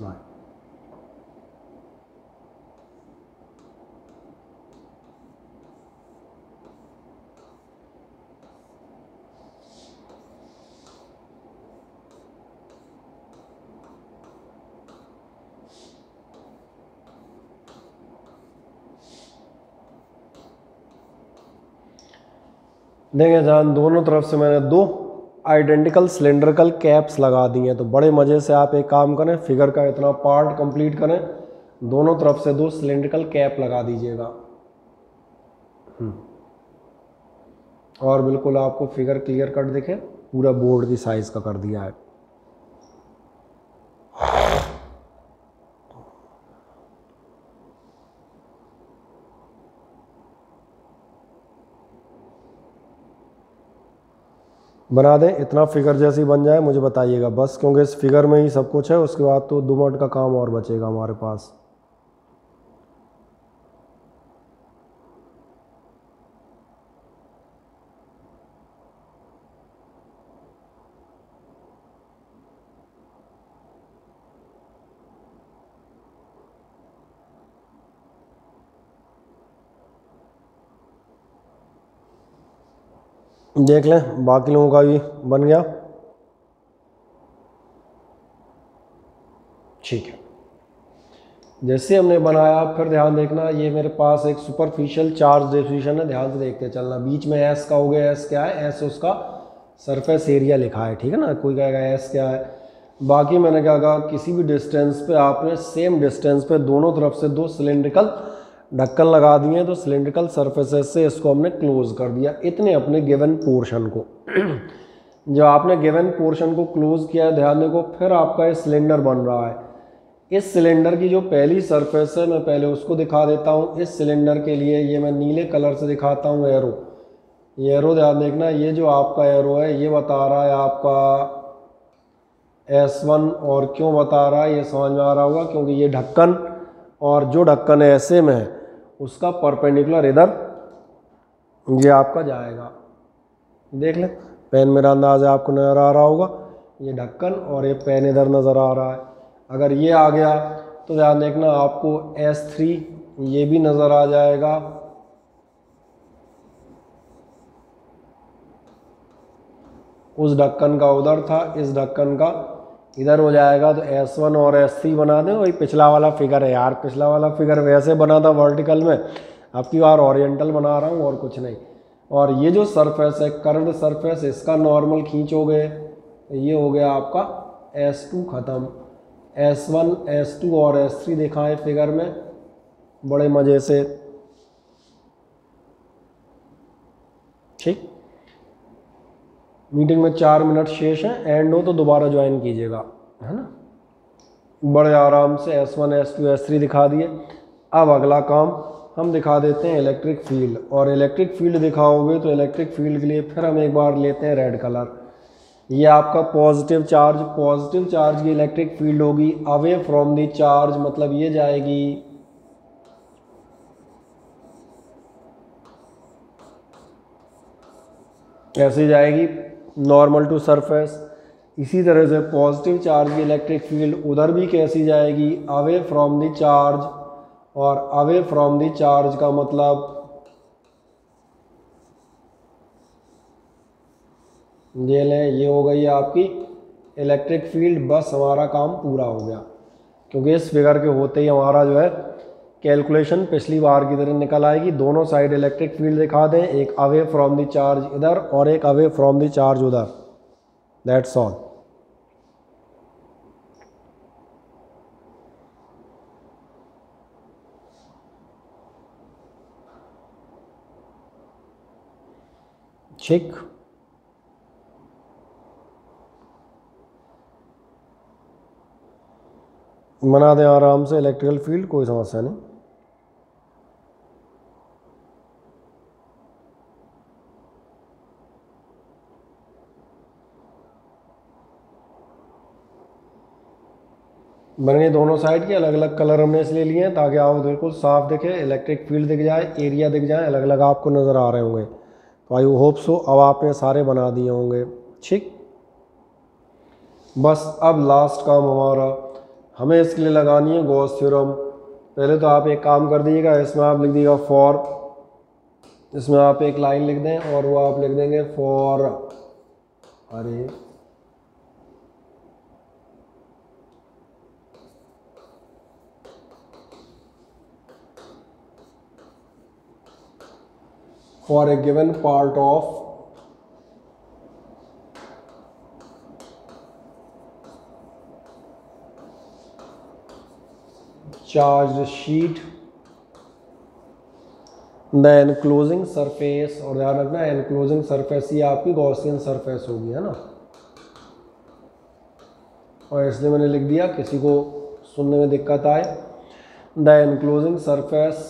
देखिए जहाँ दोनों तरफ से मैंने दो आइडेंटिकल सिलेंड्रिकल कैप्स लगा दी हैं। तो बड़े मज़े से आप एक काम करें, फिगर का इतना पार्ट कंप्लीट करें, दोनों तरफ से दो सिलेंड्रिकल कैप लगा दीजिएगा। और बिल्कुल आपको फिगर क्लियर कट दिखे, पूरा बोर्ड की साइज़ का कर दिया है। बना दें, इतना फिगर जैसी बन जाए मुझे बताइएगा बस, क्योंकि इस फिगर में ही सब कुछ है। उसके बाद तो 2 मिनट का काम और बचेगा हमारे पास। देख लें बाकी लोगों का भी बन गया, ठीक है। जैसे हमने बनाया फिर ध्यान देखना, ये मेरे पास एक सुपरफिशियल चार्ज डिस्ट्रीब्यूशन है, ध्यान से देखते चलना। बीच में एस का हो गया, एस क्या है, एस उसका सरफेस एरिया लिखा है, ठीक है ना। कोई कहेगा एस क्या है। बाकी मैंने क्या कहा, किसी भी डिस्टेंस पे आपने सेम डिस्टेंस पे दोनों तरफ से दो सिलेंड्रिकल ढक्कन लगा दिए, तो सिलेंड्रिकल सरफेसेस से इसको हमने क्लोज कर दिया, इतने अपने गिवन पोर्शन को। जब आपने गिवन पोर्शन को क्लोज किया, ध्यान देखो फिर आपका ये सिलेंडर बन रहा है। इस सिलेंडर की जो पहली सरफेस है मैं पहले उसको दिखा देता हूँ। इस सिलेंडर के लिए ये मैं नीले कलर से दिखाता हूँ एरो। ये एरो ध्यान देखना, ये जो आपका एरो है ये बता रहा है आपका S1, और क्यों बता रहा है ये समझ में आ रहा होगा, क्योंकि ये ढक्कन और जो ढक्कन ऐसे में है उसका परपेंडिकुलर इधर ये आपका जाएगा। देख लें, पेन मेरा अंदाज है आपको नज़र आ रहा होगा, ये ढक्कन और ये पेन इधर नज़र आ रहा है। अगर ये आ गया तो ध्यान देखना आपको S3 ये भी नज़र आ जाएगा। उस ढक्कन का उधर था, इस ढक्कन का इधर हो जाएगा। तो S1 और S3 बना दें, वही पिछला वाला फिगर है यार। पिछला वाला फिगर वैसे बना था वर्टिकल में, अब की बार ओरिएंटल बना रहा हूँ और कुछ नहीं। और ये जो सरफेस है कर्व्ड सरफेस, इसका नॉर्मल खींचोगे तो ये हो गया आपका S2 ख़त्म। S1 S2 और S3 दिखाएं फिगर में बड़े मज़े से, ठीक। मीटिंग में 4 मिनट शेष हैं, एंड हो तो दोबारा ज्वाइन कीजिएगा, है ना। बड़े आराम से S1 S2 S3 दिखा दिए। अब अगला काम हम दिखा देते हैं इलेक्ट्रिक फील्ड। और इलेक्ट्रिक फील्ड दिखाओगे तो इलेक्ट्रिक फील्ड के लिए फिर हम एक बार लेते हैं रेड कलर। ये आपका पॉजिटिव चार्ज की इलेक्ट्रिक फील्ड होगी अवे फ्रॉम द चार्ज, मतलब ये जाएगी कैसे जाएगी, नॉर्मल टू सरफेस। इसी तरह से पॉजिटिव चार्ज की इलेक्ट्रिक फील्ड उधर भी कैसी जाएगी, अवे फ्रॉम द चार्ज। और अवे फ्रॉम द चार्ज का मतलब ये लें, ये हो गई आपकी इलेक्ट्रिक फील्ड। बस हमारा काम पूरा हो गया, क्योंकि इस फिगर के होते ही हमारा जो है कैलकुलेशन पिछली बार की तरह निकल आएगी। दोनों साइड इलेक्ट्रिक फील्ड दिखा दें, एक अवे फ्रॉम द चार्ज इधर और एक अवे फ्रॉम द चार्ज उधर, दैट्स ऑल। ठीक। बना दें आराम से इलेक्ट्रिकल फील्ड, कोई समस्या नहीं। बन गए दोनों साइड के। अलग अलग कलर हमने इसलिए लिए हैं ताकि आप बिल्कुल साफ दिखे, इलेक्ट्रिक फील्ड दिख जाए, एरिया दिख जाए, अलग अलग आपको नज़र आ रहे होंगे। तो आई होप सो अब आपने सारे बना दिए होंगे। ठीक, बस अब लास्ट काम हमारा, हमें इसके लिए लगानी है गॉस थ्योरम। पहले तो आप एक काम कर दीजिएगा, इसमें आप लिख दीजिएगा फॉर, इसमें आप एक लाइन लिख दें और वो आप लिख देंगे फॉर, अरे for a given part of charged sheet the enclosing surface, और ध्यान रखना enclosing surface ही आपकी गॉसियन सरफेस होगी, है ना। और इसलिए मैंने लिख दिया किसी को सुनने में दिक्कत आए, the enclosing surface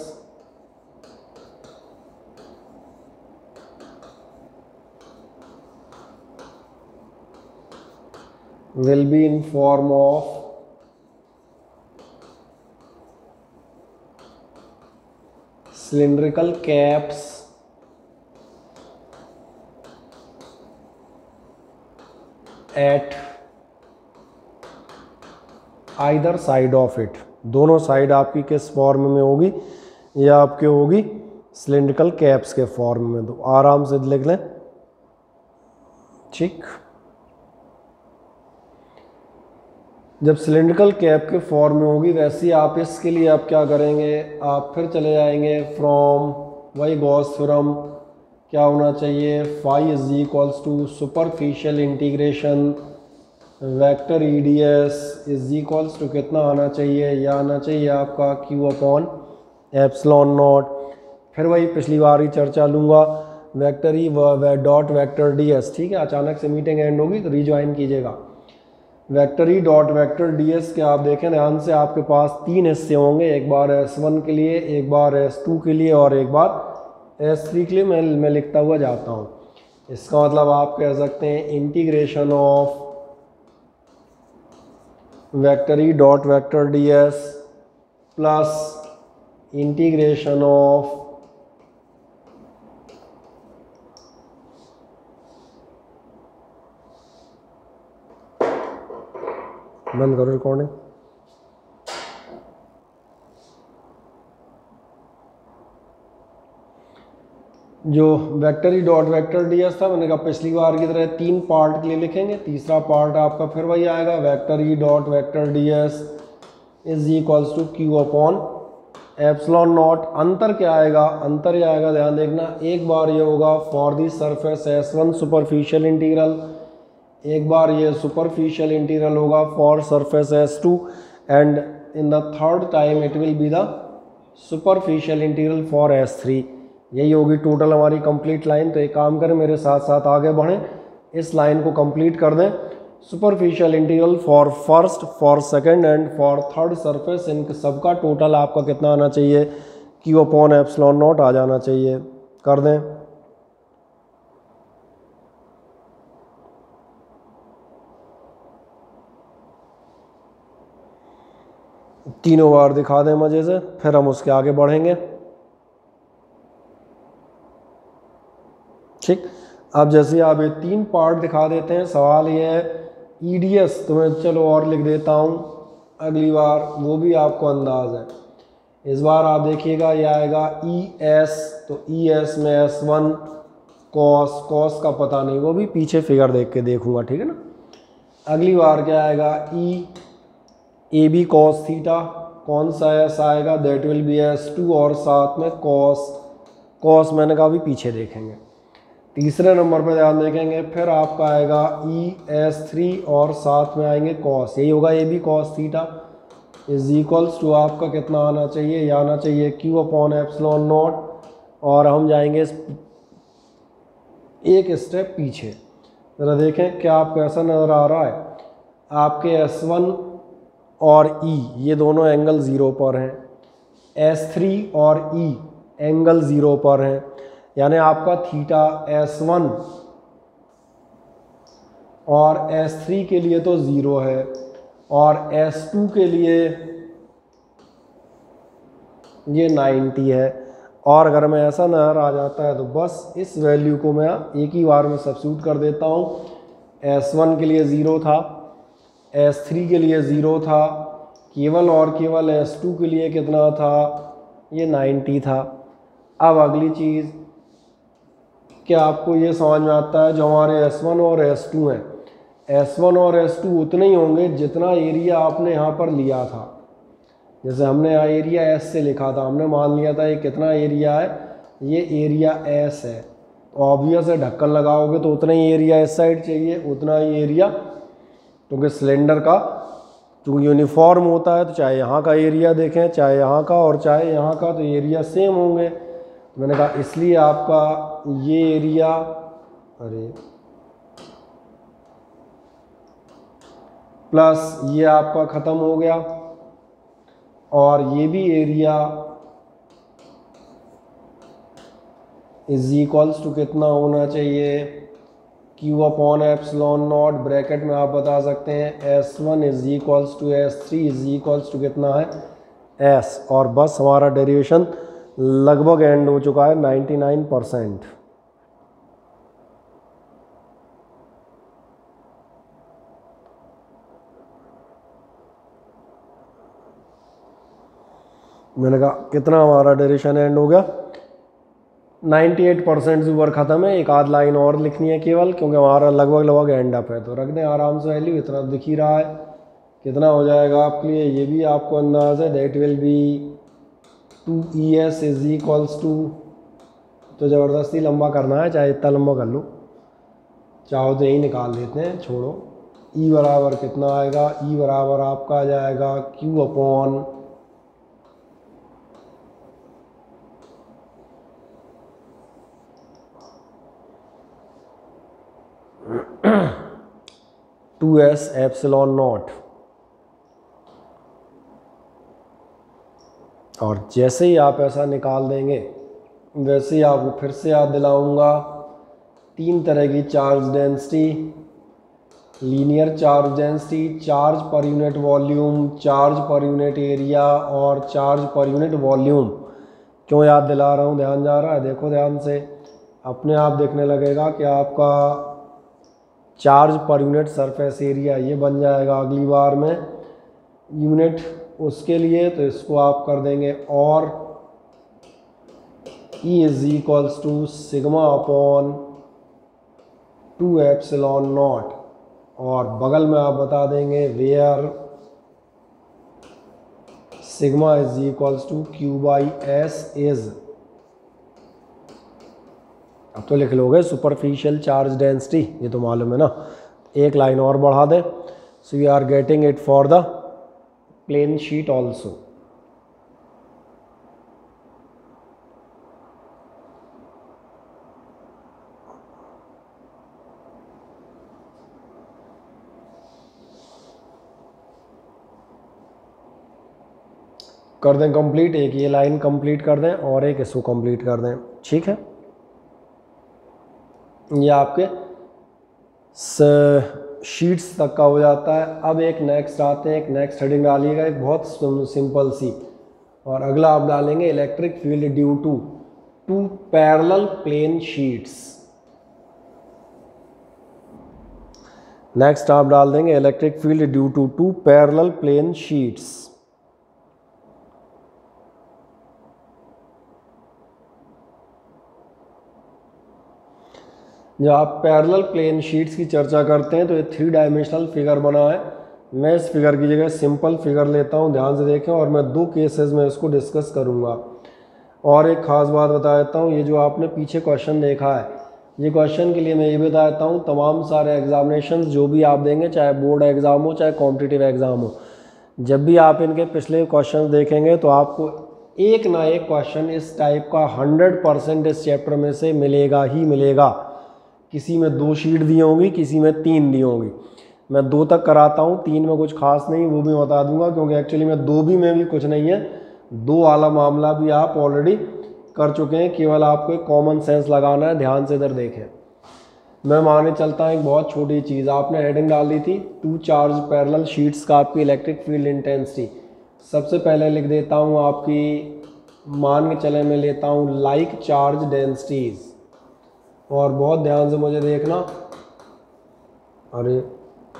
will be in form of cylindrical caps at either side of it। दोनों साइड आपकी किस फॉर्म में होगी, या आपके होगी सिलिंड्रिकल कैप्स के फॉर्म में। तो आराम से लिख लें। ठीक, जब सिलिंड्रिकल कैप के फॉर्म में होगी, वैसे ही आप इसके लिए आप क्या करेंगे, आप फिर चले जाएंगे फ्रॉम वही गॉस थ्योरम, क्या होना चाहिए, phi is equals to superficial integration vector EDS is equals to कितना आना चाहिए, या आना चाहिए आपका क्यू अपॉन एप्सिलॉन नॉट। फिर वही पिछली बार ही चर्चा लूँगा, vector E dot vector D S. ठीक है, अचानक से मीटिंग एंड होगी तो रिज्वाइन कीजिएगा। Vector E dot vector D S के आप देखें ध्यान से, आपके पास तीन हिस्से होंगे, एक बार S1 के लिए, एक बार S2 के लिए और एक बार S3 के लिए। मैं लिखता हुआ जाता हूँ। इसका मतलब आप कह सकते हैं integration of vector E dot vector D S plus integration of बंद करो रिकॉर्डिंग। जो vector E dot vector D S था, मैंने कहा पिछली बार की तरह तीन पार्ट के लिए लिखेंगे। तीसरा पार्ट आपका फिर वही आएगा, vector E dot vector D S is equals to Q upon epsilon not. अंतर क्या आएगा, अंतर ये आएगा, ध्यान देखना, एक बार ये होगा for the surface S1 superficial integral, एक बार ये सुपरफिशियल इंटीग्रल होगा for surface S2, and in the third time it will be the superficial integral for S3। यही होगी टोटल हमारी कंप्लीट लाइन। तो एक काम करें, मेरे साथ साथ आगे बढ़ें, इस लाइन को कंप्लीट कर दें। Superficial integral for first, for second and for third surface, इन सबका टोटल आपका कितना आना चाहिए, क्यू अपॉन एप्सिलॉन नॉट आ जाना चाहिए। कर दें। तीनों बार दिखा दें मज़े से, फिर हम उसके आगे बढ़ेंगे। ठीक, अब जैसे आप ये तीन पार्ट दिखा देते हैं, सवाल ये है ईडीएस, तो मैं चलो और लिख देता हूँ अगली बार, वो भी आपको अंदाज है। इस बार आप देखिएगा ये आएगा ES, तो ES में S1 कॉस, कॉस का पता नहीं, वो भी पीछे फिगर देख के देखूंगा, ठीक है ना। अगली बार क्या आएगा, AB कॉस थीटा, कौन सा S आएगा, दैट विल बी S2, और साथ में कॉस, कॉस मैंने कहा भी पीछे देखेंगे। तीसरे नंबर पर ध्यान देखेंगे, फिर आपका आएगा ES3 और साथ में आएंगे कॉस, यही होगा AB cos theta is equals to आपका कितना आना चाहिए, या आना चाहिए क्यू अपॉन एप्सिलॉन नॉट। और हम जाएंगे एक स्टेप पीछे। ज़रा देखें क्या आपको ऐसा नज़र आ रहा है, आपके S1 और E ये दोनों एंगल 0 पर हैं, S3 और E एंगल 0 पर हैं, यानी आपका थीटा S1 और S3 के लिए तो 0 है और S2 के लिए ये 90 है। और अगर मैं ऐसा नज़र आ जाता है तो बस इस वैल्यू को मैं एक ही बार में सब्स्टिट्यूट कर देता हूँ। S1 के लिए 0 था, S3 के लिए 0 था, केवल और केवल S2 के लिए कितना था, ये 90 था। अब अगली चीज़, क्या आपको ये समझ में आता है, जो हमारे S1 और S2 हैं, S1 और S2 उतने ही होंगे जितना एरिया आपने यहाँ पर लिया था। जैसे हमने यहाँ एरिया S से लिखा था, हमने मान लिया था ये कितना एरिया है, ये एरिया S है, तो ऑब्वियस है ढक्कन लगाओगे तो उतना ही एरिया इस साइड चाहिए, उतना ही एरिया, क्योंकि सिलेंडर का जो यूनिफॉर्म होता है तो चाहे यहाँ का एरिया देखें, चाहे यहाँ का और चाहे यहाँ का, तो एरिया सेम होंगे। मैंने कहा इसलिए आपका ये एरिया, अरे प्लस ये आपका ख़त्म हो गया और ये भी एरिया इज इक्वल्स टू कितना होना चाहिए, Q upon epsilon not, bracket में आप बता सकते हैं S1 is equals to S3 is equals to कितना है S। और बस हमारा डेरिवेशन लगभग एंड हो चुका है 99%। मैंने कहा कितना हमारा डेरिवेशन एंड हो गया, 98% से ऊपर ख़त्म है। एक आध लाइन और लिखनी है केवल, क्योंकि हमारा लगभग एंड अप है, तो रख दें आराम से वैल्यू, इतना दिख ही रहा है। कितना हो जाएगा आपके लिए, ये भी आपको अंदाज़ है, that will be 2ES is equals to, तो ज़बरदस्ती लंबा करना है, चाहे इतना लंबा कर लो, चाहो तो यही निकाल देते हैं, छोड़ो। E बराबर कितना आएगा, E बराबर आपका आ जाएगा Q upon 2S epsilon not. और जैसे ही आप ऐसा निकाल देंगे वैसे ही आपको फिर से याद दिलाऊंगा, 3 तरह की charge density, linear charge density, charge per unit volume, charge per unit area और चार्ज पर यूनिट वॉल्यूम। क्यों याद दिला रहा हूँ, ध्यान जा रहा है, देखो ध्यान से, अपने आप देखने लगेगा कि आपका charge per unit surface area ये बन जाएगा अगली बार में यूनिट उसके लिए, तो इसको आप कर देंगे और E is equals to sigma upon 2 epsilon not, और बगल में आप बता देंगे where sigma is equals to Q/S is, अब तो लिख लोगे सुपरफिशियल चार्ज डेंसिटी, ये तो मालूम है ना। एक लाइन और बढ़ा दें, so we are getting it for the plane sheet also. कर दें कंप्लीट, एक ये लाइन कंप्लीट कर दें और एक इसको कंप्लीट कर दें, ठीक है। ये आपके शीट्स तक का हो जाता है। अब एक नेक्स्ट आते हैं, एक नेक्स्ट हेडिंग डालिएगा, एक बहुत सिंपल सी, और अगला आप डालेंगे electric field due to 2 parallel plane sheets. Next आप डाल देंगे electric field due to 2 parallel plane sheets. जब आप पैरेलल प्लेन शीट्स की चर्चा करते हैं तो ये 3 डायमेंशनल फिगर बना है। मैं इस फिगर की जगह सिंपल फिगर लेता हूँ, ध्यान से देखें, और मैं 2 केसेस में इसको डिस्कस करूँगा। और एक ख़ास बात बता देता हूँ, ये जो आपने पीछे क्वेश्चन देखा है, ये क्वेश्चन के लिए मैं ये बता देता हूँ, तमाम सारे एग्जामिनेशन जो भी आप देंगे, चाहे बोर्ड एग्ज़ाम हो चाहे कॉम्पिटिटिव एग्ज़ाम हो, जब भी आप इनके पिछले क्वेश्चन देखेंगे तो आपको एक ना एक क्वेश्चन इस टाइप का 100% इस चैप्टर में से मिलेगा ही मिलेगा। किसी में 2 शीट दी होंगी, किसी में 3 दी होंगी। मैं 2 तक कराता हूँ, 3 में कुछ खास नहीं, वो भी बता दूंगा, क्योंकि एक्चुअली में 2 भी में भी कुछ नहीं है। 2 वाला मामला भी आप ऑलरेडी कर चुके हैं, केवल आपको एक कॉमन सेंस लगाना है। ध्यान से इधर देखें, मैं माने चलता हूँ एक बहुत छोटी चीज़, आपने हेडिंग डाल दी थी 2 चार्ज पैरेलल शीट्स का आपकी इलेक्ट्रिक फील्ड इंटेंसिटी। सबसे पहले लिख देता हूँ आपकी, मान के चले मैं लेता हूँ लाइक चार्ज डेंसिटीज, और बहुत ध्यान से मुझे देखना, अरे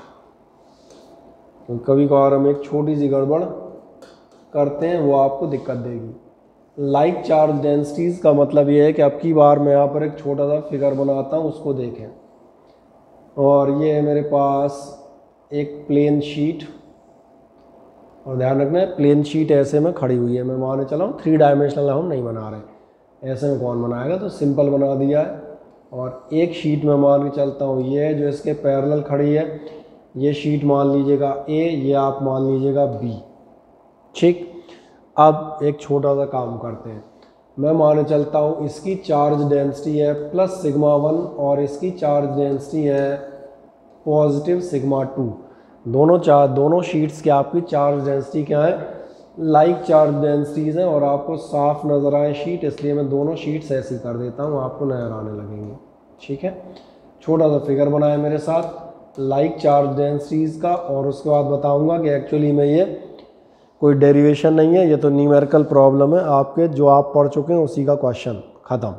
कभी कभार हम एक छोटी सी गड़बड़ करते हैं, वो आपको दिक्कत देगी। लाइक चार्ज डेंसिटीज़ का मतलब ये है कि अब की बार मैं यहाँ पर एक छोटा सा फिगर बनाता हूँ, उसको देखें। और ये है मेरे पास एक प्लेन शीट, और ध्यान रखना है प्लेन शीट ऐसे में खड़ी हुई है। मैं माने चला हूँ 3 डायमेंशनल हम नहीं बना रहे, ऐसे में कौन बनाएगा, तो सिंपल बना दिया है। और एक शीट में मान के चलता हूँ ये है जो इसके पैरेलल खड़ी है, ये शीट मान लीजिएगा ए, ये आप मान लीजिएगा बी। ठीक, अब एक छोटा सा काम करते हैं, मैं माने चलता हूँ इसकी चार्ज डेंसिटी है प्लस सिग्मा 1 और इसकी चार्ज डेंसिटी है पॉजिटिव सिग्मा 2। दोनों शीट्स की आपकी चार्ज डेंसिटी क्या है, लाइक चार्ज डेंसिटीज़ हैं। और आपको साफ नज़र आए शीट, इसलिए मैं दोनों शीट्स ऐसी कर देता हूँ, आपको नज़र आने लगेंगे। ठीक है, छोटा सा फिगर बनाया मेरे साथ लाइक चार्ज डेंसिटीज़ का, और उसके बाद बताऊँगा कि एक्चुअली में ये कोई डेरिवेशन नहीं है, ये तो न्यूमेरिकल प्रॉब्लम है आपके, जो आप पढ़ चुके हैं उसी का क्वेश्चन ख़त्म।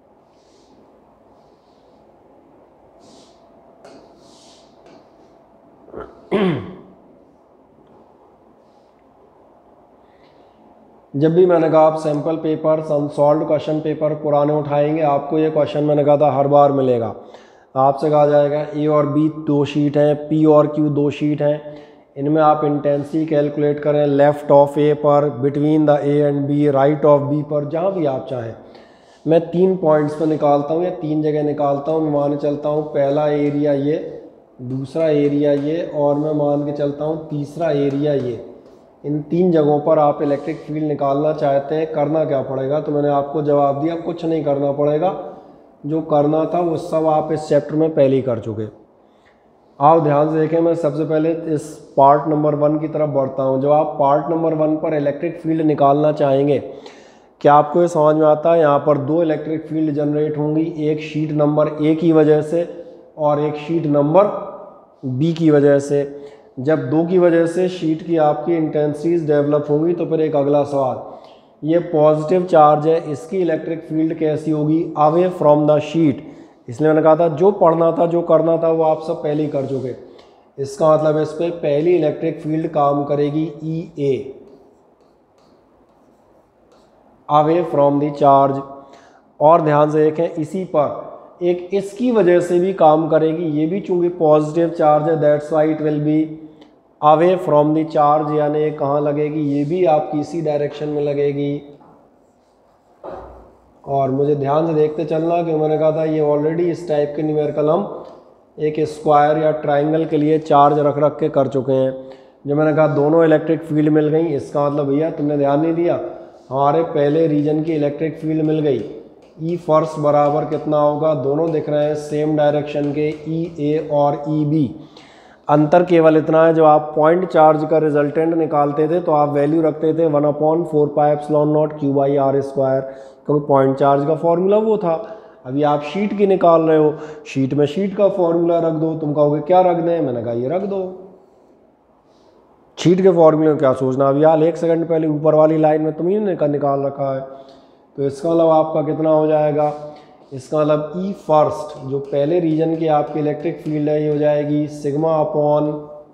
जब भी मैंने कहा आप sample paper, unsolved question paper पुराने उठाएंगे, आपको ये क्वेश्चन मैंने कहा था हर बार मिलेगा। आपसे कहा जाएगा ए और बी 2 शीट हैं, पी और क्यू 2 शीट हैं, इनमें आप इंटेंसिटी कैलकुलेट करें लेफ़्ट ऑफ ए पर, between the A and B, right of B पर, जहाँ भी आप चाहें। मैं 3 पॉइंट्स पर निकालता हूँ या 3 जगह निकालता हूँ। मैं मान के चलता हूँ पहला एरिया ये, दूसरा एरिया ये, और मैं मान के चलता हूँ तीसरा एरिया ये। इन 3 जगहों पर आप इलेक्ट्रिक फील्ड निकालना चाहते हैं, करना क्या पड़ेगा, तो मैंने आपको जवाब दिया, कुछ नहीं करना पड़ेगा, जो करना था वो सब आप इस चैप्टर में पहले ही कर चुके। आप ध्यान से देखें, मैं सबसे पहले इस पार्ट नंबर 1 की तरफ बढ़ता हूँ। जब आप पार्ट नंबर 1 पर इलेक्ट्रिक फील्ड निकालना चाहेंगे, क्या आपको ये समझ में आता है, यहाँ पर 2 इलेक्ट्रिक फील्ड जनरेट होंगी, एक शीट नंबर ए की वजह से और एक शीट नंबर बी की वजह से। जब 2 की वजह से शीट की आपकी इंटेंसिटीज डेवलप होंगी, तो फिर एक अगला सवाल, ये पॉजिटिव चार्ज है, इसकी इलेक्ट्रिक फील्ड कैसी होगी, अवे फ्रॉम द शीट। इसलिए मैंने कहा था जो पढ़ना था, जो करना था, वो आप सब पहले ही कर चुके। इसका मतलब इस पर पहली इलेक्ट्रिक फील्ड काम करेगी E A, away from the charge. और ध्यान से देखें, इसी पर एक इसकी वजह से भी काम करेगी, ये भी चूंकि पॉजिटिव चार्ज है, that's why it will be away from the charge, यानी कहाँ लगेगी, ये भी आपकी इसी डायरेक्शन में लगेगी। और मुझे ध्यान से देखते चलना कि मैंने कहा था ये ऑलरेडी इस टाइप के न्यूमेरिकल हम एक स्क्वायर या ट्राइंगल के लिए चार्ज रख रख के कर चुके हैं। जो मैंने कहा दोनों इलेक्ट्रिक फील्ड मिल गई, इसका मतलब भैया तुमने ध्यान नहीं दिया, हमारे पहले रीजन की इलेक्ट्रिक फील्ड मिल गई। ई फर्स्ट बराबर कितना होगा, दोनों दिख रहे हैं सेम डायरेक्शन के, ई ए और ई बी। अंतर केवल इतना है, जब आप पॉइंट चार्ज का रिजल्टेंट निकालते थे तो आप वैल्यू रखते थे 1/4πε0 Q/r², क्योंकि पॉइंट चार्ज का फॉर्मूला वो था। अभी आप शीट की निकाल रहे हो, शीट में शीट का फॉर्मूला रख दो। तुम कहोगे क्या रख दें, मैंने कहा ये रख दो, शीट के फॉर्मूले में क्या सोचना। अभी यार 1 सेकंड पहले ऊपर वाली लाइन में तुम्ही ने निकाल रखा है, तो इसका मतलब आपका कितना हो जाएगा, इसका मतलब ई फर्स्ट जो पहले रीजन की आपकी इलेक्ट्रिक फील्ड है, ये हो जाएगी सिग्मा अपॉन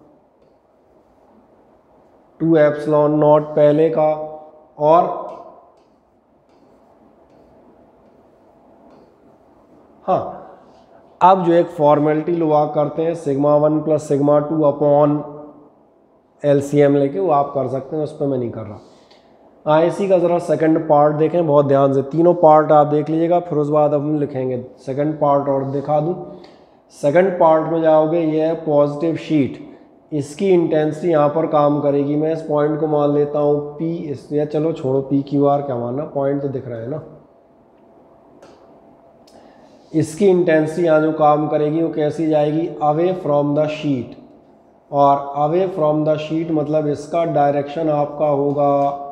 2ε0 पहले का, और हाँ अब जो एक फॉर्मेलिटी लुआ करते हैं sigma 1 plus sigma 2 upon LCM लेके, वो आप कर सकते हैं, उस पर मैं नहीं कर रहा। इसी का ज़रा सेकंड पार्ट देखें बहुत ध्यान से, तीनों पार्ट आप देख लीजिएगा, फिर उस बाद हम लिखेंगे सेकंड पार्ट और दिखा दूं। सेकंड पार्ट में जाओगे, ये है पॉजिटिव शीट, इसकी इंटेंसिटी यहाँ पर काम करेगी। मैं इस पॉइंट को मान लेता हूँ P, इसलिए चलो छोड़ो P Q R क्या मानना, पॉइंट तो दिख रहा है ना। इसकी इंटेंसिटी यहाँ जो काम करेगी वो कैसी जाएगी, अवे फ्रॉम द शीट, और अवे फ्रॉम द शीट मतलब इसका डायरेक्शन आपका होगा।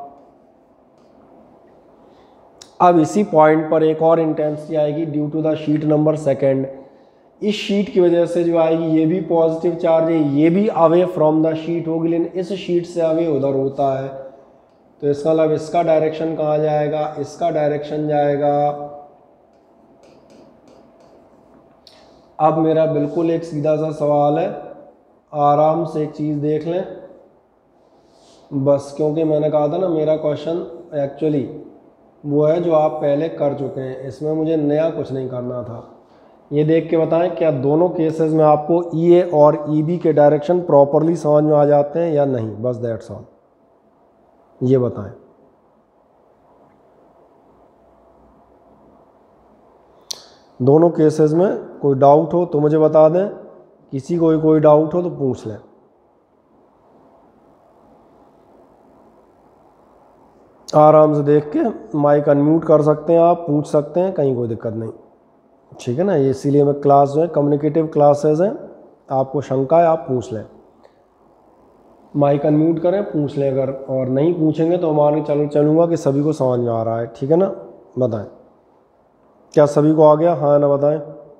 अब इसी पॉइंट पर एक और इंटेंसिटी आएगी due to the sheet number second. इस शीट की वजह से जो आएगी ये भी पॉजिटिव चार्ज है, ये भी अवे फ्रॉम द शीट होगी, लेकिन इस शीट से अवे उधर होता है, तो इसका मतलब इसका डायरेक्शन कहाँ जाएगा, इसका डायरेक्शन जाएगा। अब मेरा बिल्कुल एक सीधा सा सवाल है, आराम से एक चीज़ देख लें बस, क्योंकि मैंने कहा था ना मेरा क्वेश्चन एक्चुअली वो है जो आप पहले कर चुके हैं, इसमें मुझे नया कुछ नहीं करना था। ये देख के बताएं क्या दोनों केसेस में आपको ई ए और ई बी के डायरेक्शन प्रॉपरली समझ में आ जाते हैं या नहीं, बस दैट्स ऑल, ये बताएं। दोनों केसेस में कोई डाउट हो तो मुझे बता दें, किसी को कोई डाउट हो तो पूछ लें। आराम से देख के माइक अनम्यूट कर सकते हैं, आप पूछ सकते हैं, कहीं कोई दिक्कत नहीं, ठीक है ना। ये इसीलिए मैं क्लास जो है कम्युनिकेटिव क्लासेस हैं, आपको शंका है आप पूछ लें, माइक अनम्यूट करें पूछ लें, अगर और नहीं पूछेंगे तो मान के चलूँगा कि सभी को समझ में आ रहा है, ठीक है ना। बताएं क्या सभी को आ गया, हाँ ना बताएं,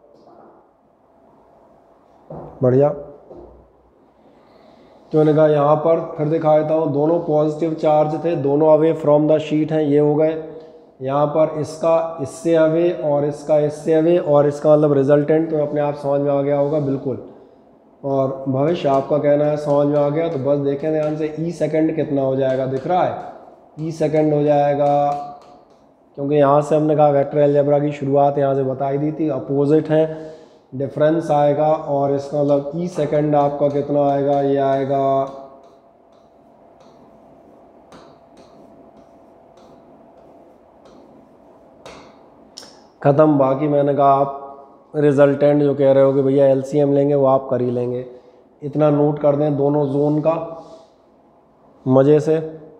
बढ़िया। तो मैंने कहा यहाँ पर फिर दिखा देता हूँ, दोनों पॉजिटिव चार्ज थे, दोनों अवे फ्रॉम द शीट हैं, ये हो गए। यहाँ पर इसका इससे अवे और इसका इससे अवे, और इसका मतलब रिजल्टेंट तो अपने आप समझ में आ गया होगा बिल्कुल। और भविष्य आपका कहना है समझ में आ गया, तो बस देखें ध्यान से, ई सेकंड कितना हो जाएगा दिख रहा है, ई सेकंड हो जाएगा, क्योंकि यहाँ से हमने कहा वेक्टर अलजेब्रा की शुरुआत यहाँ से बताई दी थी, अपोजिट है, डिफरेंस आएगा, और इसका मतलब ई सेकंड आपका कितना आएगा, ये आएगा ख़त्म। बाकी मैंने कहा आप रिजल्टेंट जो कह रहे हो कि भैया एलसीएम लेंगे वो आप कर ही लेंगे, इतना नोट कर दें दोनों जोन का मज़े से।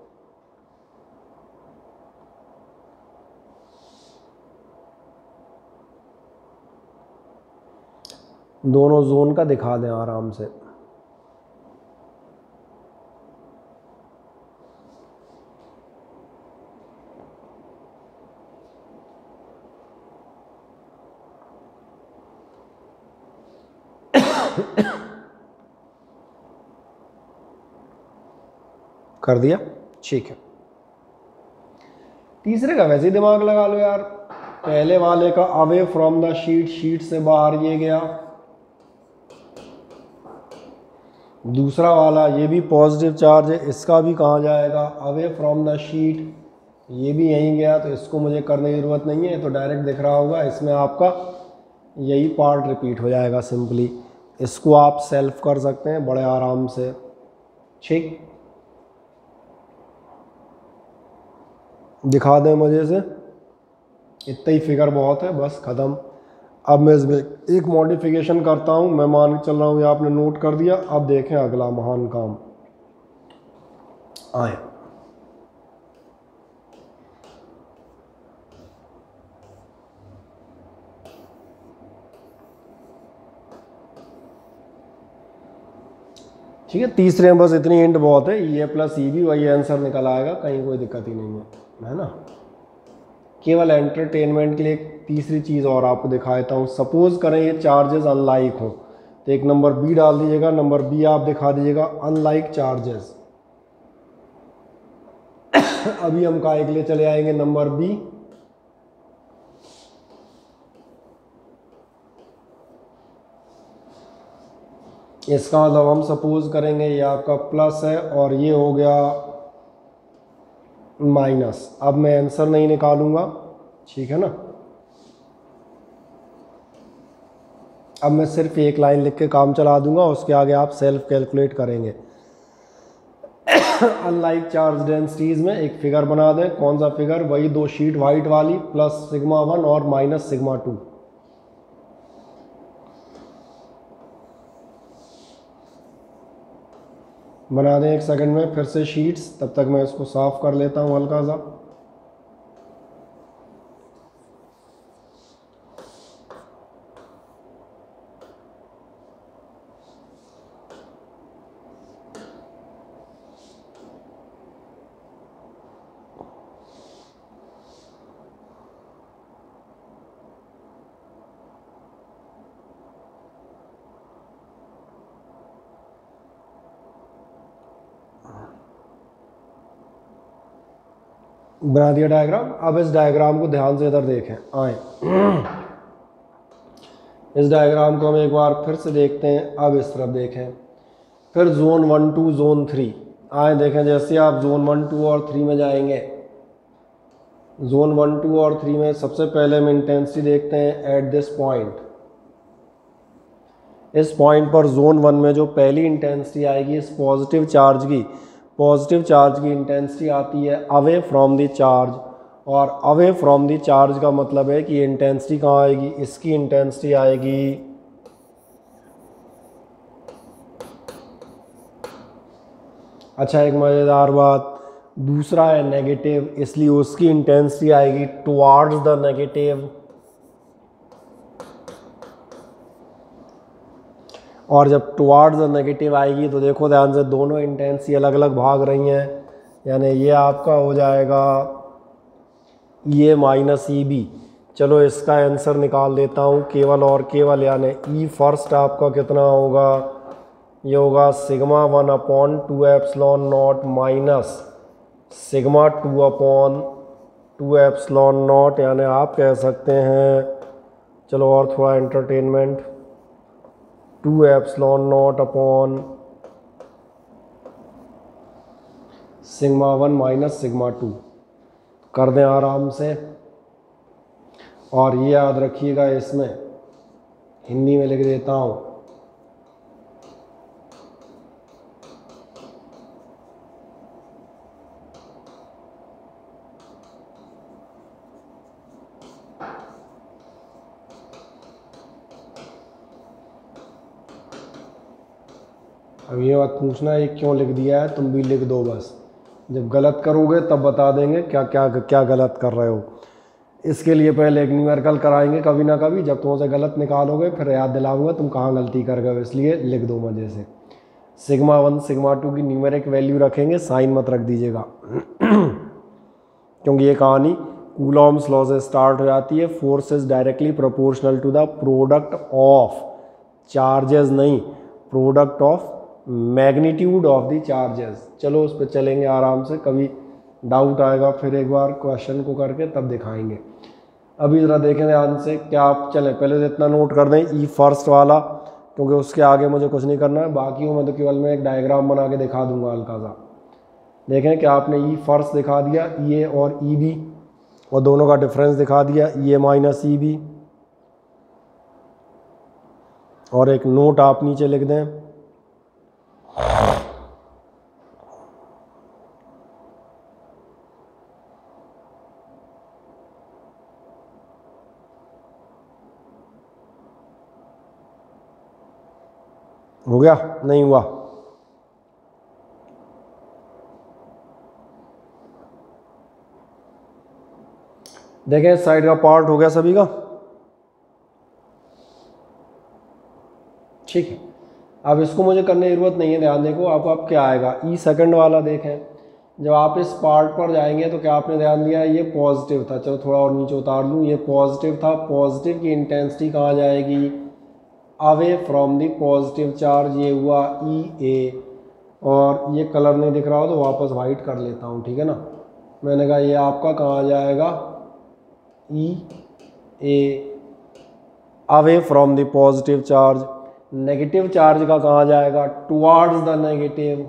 दोनों जोन का दिखा दें आराम से। कर दिया, ठीक है। तीसरे का वैसे ही दिमाग लगा लो यार, पहले वाले का away from the sheet, sheet से बाहर ये गया, दूसरा वाला ये भी पॉजिटिव चार्ज है, इसका भी कहाँ जाएगा, अवे फ्रॉम द शीट, ये भी यहीं गया, तो इसको मुझे करने की ज़रूरत नहीं है, तो डायरेक्ट दिख रहा होगा, इसमें आपका यही पार्ट रिपीट हो जाएगा सिंपली। इसको आप सेल्फ कर सकते हैं बड़े आराम से, ठीक। दिखा दें मुझे से, इतना ही फिगर बहुत है, बस ख़त्म। अब मैं इसमें एक मॉडिफिकेशन करता हूँ, मैं मान के चल रहा हूँ ये आपने नोट कर दिया। अब देखें अगला महान काम आए। ठीक है, तीसरे में बस इतनी हिंट बहुत है, ये प्लस ई भी वही आंसर निकल आएगा, कहीं कोई दिक्कत ही नहीं है ना। केवल एंटरटेनमेंट के लिए एक तीसरी चीज़ और आपको दिखा देता हूँ। सपोज़ करें ये चार्जेस अनलाइक हो, तो एक नंबर बी डाल दीजिएगा, नंबर बी आप दिखा दीजिएगा अनलाइक चार्जेस। अभी हम काय के लिए चले आएंगे नंबर बी, इसका मतलब हम सपोज करेंगे ये आपका प्लस है और ये हो गया माइनस। अब मैं आंसर नहीं निकालूंगा, ठीक है ना। अब मैं सिर्फ एक लाइन लिख के काम चला दूंगा, उसके आगे आप सेल्फ कैलकुलेट करेंगे। अनलाइक चार्ज डेंसिटीज में एक फिगर बना दें। कौन सा फिगर? वही दो शीट वाइट वाली, प्लस सिग्मा 1 और माइनस सिग्मा 2। बना दें एक सेकंड में फिर से शीट्स, तब तक मैं इसको साफ कर लेता हूँ हल्का सा। बना दिया डायग्राम। अब इस डायग्राम को ध्यान से इधर देखें, आए इस डायग्राम को हम एक बार फिर से देखते हैं। अब इस तरफ देखें, फिर जोन 1 2 जोन 3 आए देखें। जैसे आप जोन 1 2 और 3 में जाएंगे, जोन 1 2 और 3 में सबसे पहले हम इंटेंसिटी देखते हैं एट दिस पॉइंट। इस पॉइंट पर जोन 1 में जो पहली इंटेंसिटी आएगी इस पॉजिटिव चार्ज की इंटेंसिटी आती है अवे फ्रॉम द चार्ज। और अवे फ्रॉम द चार्ज का मतलब है कि इंटेंसिटी कहाँ आएगी, इसकी इंटेंसिटी आएगी अच्छा, एक मज़ेदार बात, दूसरा है नेगेटिव, इसलिए उसकी इंटेंसिटी आएगी टुवार्ड्स द नेगेटिव। और जब टुवार्ड्स द नेगेटिव आएगी तो देखो ध्यान से, दोनों इंटेंसिटी अलग अलग भाग रही हैं, यानी ये आपका हो जाएगा ये माइनस ई बी। चलो इसका आंसर निकाल देता हूँ केवल और केवल, यानी ई फर्स्ट आपका कितना होगा, ये होगा sigma 1 upon 2 epsilon not minus sigma 2 upon 2 epsilon not, यानी आप कह सकते हैं, चलो और थोड़ा entertainment, 2 epsilon not upon sigma 1 minus sigma 2 कर दें आराम से। और ये याद रखिएगा, इसमें हिंदी में लिख देता हूँ, अब ये बात पूछना है क्यों लिख दिया है, तुम भी लिख दो बस, जब गलत करोगे तब बता देंगे क्या क्या क्या गलत कर रहे हो। इसके लिए पहले एक न्यूमेरिकल कराएंगे कभी ना कभी, जब तुम उसे गलत निकालोगे फिर याद दिलाऊंगा तुम कहाँ गलती कर गए, इसलिए लिख दो मजे से। सिग्मा 1 सिग्मा 2 की न्यूमेरिक वैल्यू रखेंगे, साइन मत रख दीजिएगा क्योंकि ये कहानी कूलॉम्स लॉ से स्टार्ट हो जाती है। Force is directly proportional to the product of charges, नहीं, product of magnitude of the charges. चलो उस पर चलेंगे आराम से, कभी डाउट आएगा फिर एक बार क्वेश्चन को करके तब दिखाएंगे। अभी ज़रा देखें ध्यान से, क्या आप चलें पहले तो इतना नोट कर दें ई फर्स्ट वाला, क्योंकि उसके आगे मुझे कुछ नहीं करना है, बाकी मैं तो केवल मैं एक डायग्राम बना के दिखा दूंगा हल्का सा। देखें कि आपने ई फर्स्ट दिखा दिया, ई ए और ई बी, और दोनों का डिफरेंस दिखा दिया, ई ए माइनस ई बी। और एक नोट आप नीचे लिख दें, हो गया नहीं हुआ, देखें साइड का पार्ट हो गया सभी का, ठीक है। अब इसको मुझे करने की जरूरत नहीं है, ध्यान देखो आप क्या आएगा, ई सेकंड वाला देखें, जब आप इस पार्ट पर जाएंगे तो क्या आपने ध्यान दिया, ये पॉजिटिव था, चलो थोड़ा और नीचे उतार लूँ, ये पॉजिटिव था, पॉजिटिव की इंटेंसिटी कहाँ जाएगी, away from the positive charge, ये हुआ ई ए। और ये कलर नहीं दिख रहा हो तो वापस वाइट कर लेता हूँ, ठीक है ना। मैंने कहा ये आपका कहाँ जाएगा, E A, away from the positive charge. Negative charge का कहाँ जाएगा, टुवार्ड्स द नेगेटिव।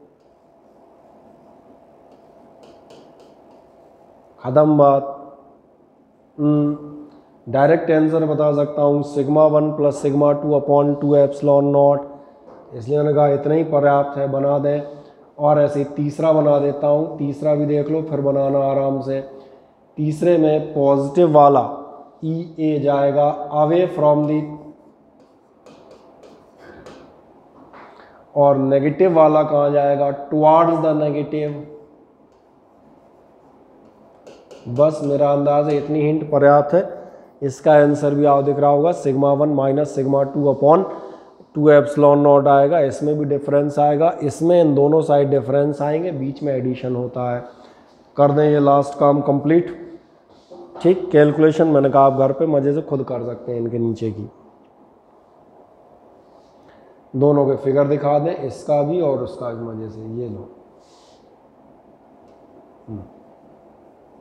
खत्म बात। डायरेक्ट आंसर बता सकता हूँ, sigma 1 plus sigma 2 upon 2 epsilon not, इसलिए मैंने कहा इतना ही पर्याप्त है, बना दें। और ऐसे ही तीसरा बना देता हूँ, तीसरा भी देख लो फिर बनाना आराम से। तीसरे में पॉजिटिव वाला ई ए जाएगा अवे फ्रॉम दी, और नेगेटिव वाला कहाँ जाएगा, टुवार्ड्स द नेगेटिव। बस मेरा अंदाज़ है इतनी हिंट पर्याप्त है। इसका आंसर भी आप दिख रहा होगा, sigma 1 minus sigma 2 upon 2 epsilon not आएगा। इसमें भी डिफरेंस आएगा, इसमें इन दोनों साइड डिफरेंस आएंगे, बीच में एडिशन होता है। कर दें ये लास्ट काम कंप्लीट, ठीक। कैलकुलेशन मैंने कहा आप घर पे मज़े से खुद कर सकते हैं, इनके नीचे की दोनों के फिगर दिखा दें, इसका भी और उसका भी मज़े से, ये लो।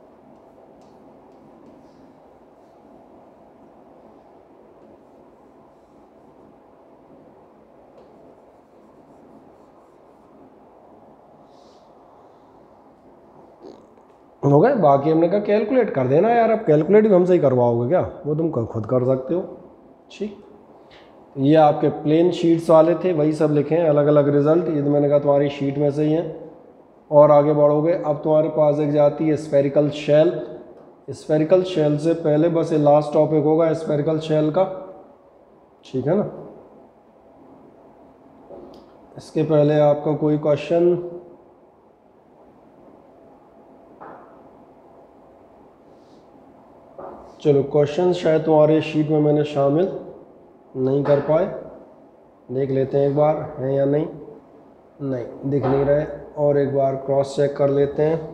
हो गए। बाकी हमने कहा कैलकुलेट कर देना यार, अब कैलकुलेट भी हमसे ही करवाओगे क्या, वो तुम खुद कर सकते हो। ठीक, ये आपके प्लेन शीट्स वाले थे, वही सब लिखे हैं, अलग अलग रिजल्ट। ये तो मैंने कहा तुम्हारी शीट में से ही है। और आगे बढ़ोगे, अब तुम्हारे पास एक जाती है स्फेरिकल शेल। स्फेरिकल शेल से पहले बस ये लास्ट टॉपिक होगा स्फेरिकल शेल का, ठीक है ना। इसके पहले आपका कोई क्वेश्चन? चलो, क्वेश्चन शायद तुम्हारे शीट में मैंने शामिल नहीं कर पाए, देख लेते हैं एक बार है या नहीं। नहीं दिख नहीं रहे, और एक बार क्रॉस चेक कर लेते हैं।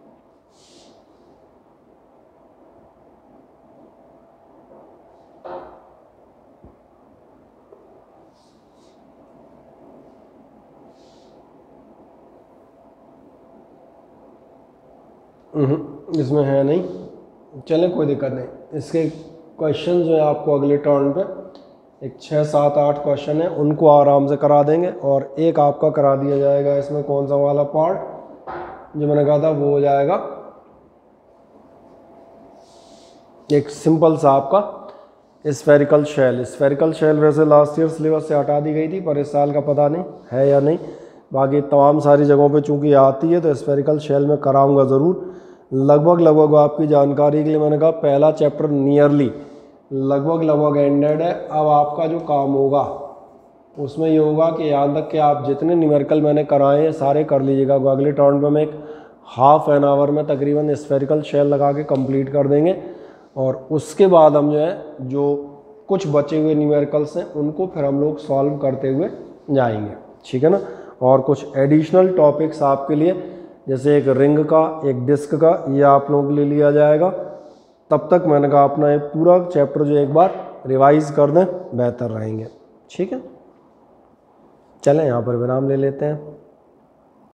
इसमें है नहीं, चलें कोई दिक्कत नहीं। इसके क्वेश्चन जो है आपको अगले टर्न पे एक 6, 7, 8 क्वेश्चन है, उनको आराम से करा देंगे। और एक आपका करा दिया जाएगा इसमें कौन सा वाला पार्ट जो मैंने कहा था, वो हो जाएगा एक सिंपल सा आपका स्फेरिकल शेल। स्फेरिकल शेल वैसे लास्ट ईयर सिलेबस से हटा दी गई थी, पर इस साल का पता नहीं है या नहीं। बाकी तमाम सारी जगहों पे चूंकि आती है तो स्फेरिकल शेल में कराऊंगा ज़रूर। लगभग आपकी जानकारी के लिए मैंने कहा पहला चैप्टर नियरली लगभग एंडेड है। अब आपका जो काम होगा उसमें ये होगा कि यहाँ तक कि आप जितने न्यूमेरिकल मैंने कराए हैं सारे कर लीजिएगा। अगले टर्न पे मैं एक हाफ एन आवर में तकरीबन स्फेरिकल शेल लगा के कंप्लीट कर देंगे। और उसके बाद हम जो है जो कुछ बचे हुए न्यूमेरिकल्स हैं उनको फिर हम लोग सॉल्व करते हुए जाएंगे, ठीक है ना। और कुछ एडिशनल टॉपिक्स आपके लिए, जैसे एक रिंग का, एक डिस्क का, ये आप लोगों के लिए लिया जाएगा। तब तक मैंने कहा अपना ये पूरा चैप्टर जो एक बार रिवाइज कर दें, बेहतर रहेंगे, ठीक है। चलें यहाँ पर विराम ले लेते हैं।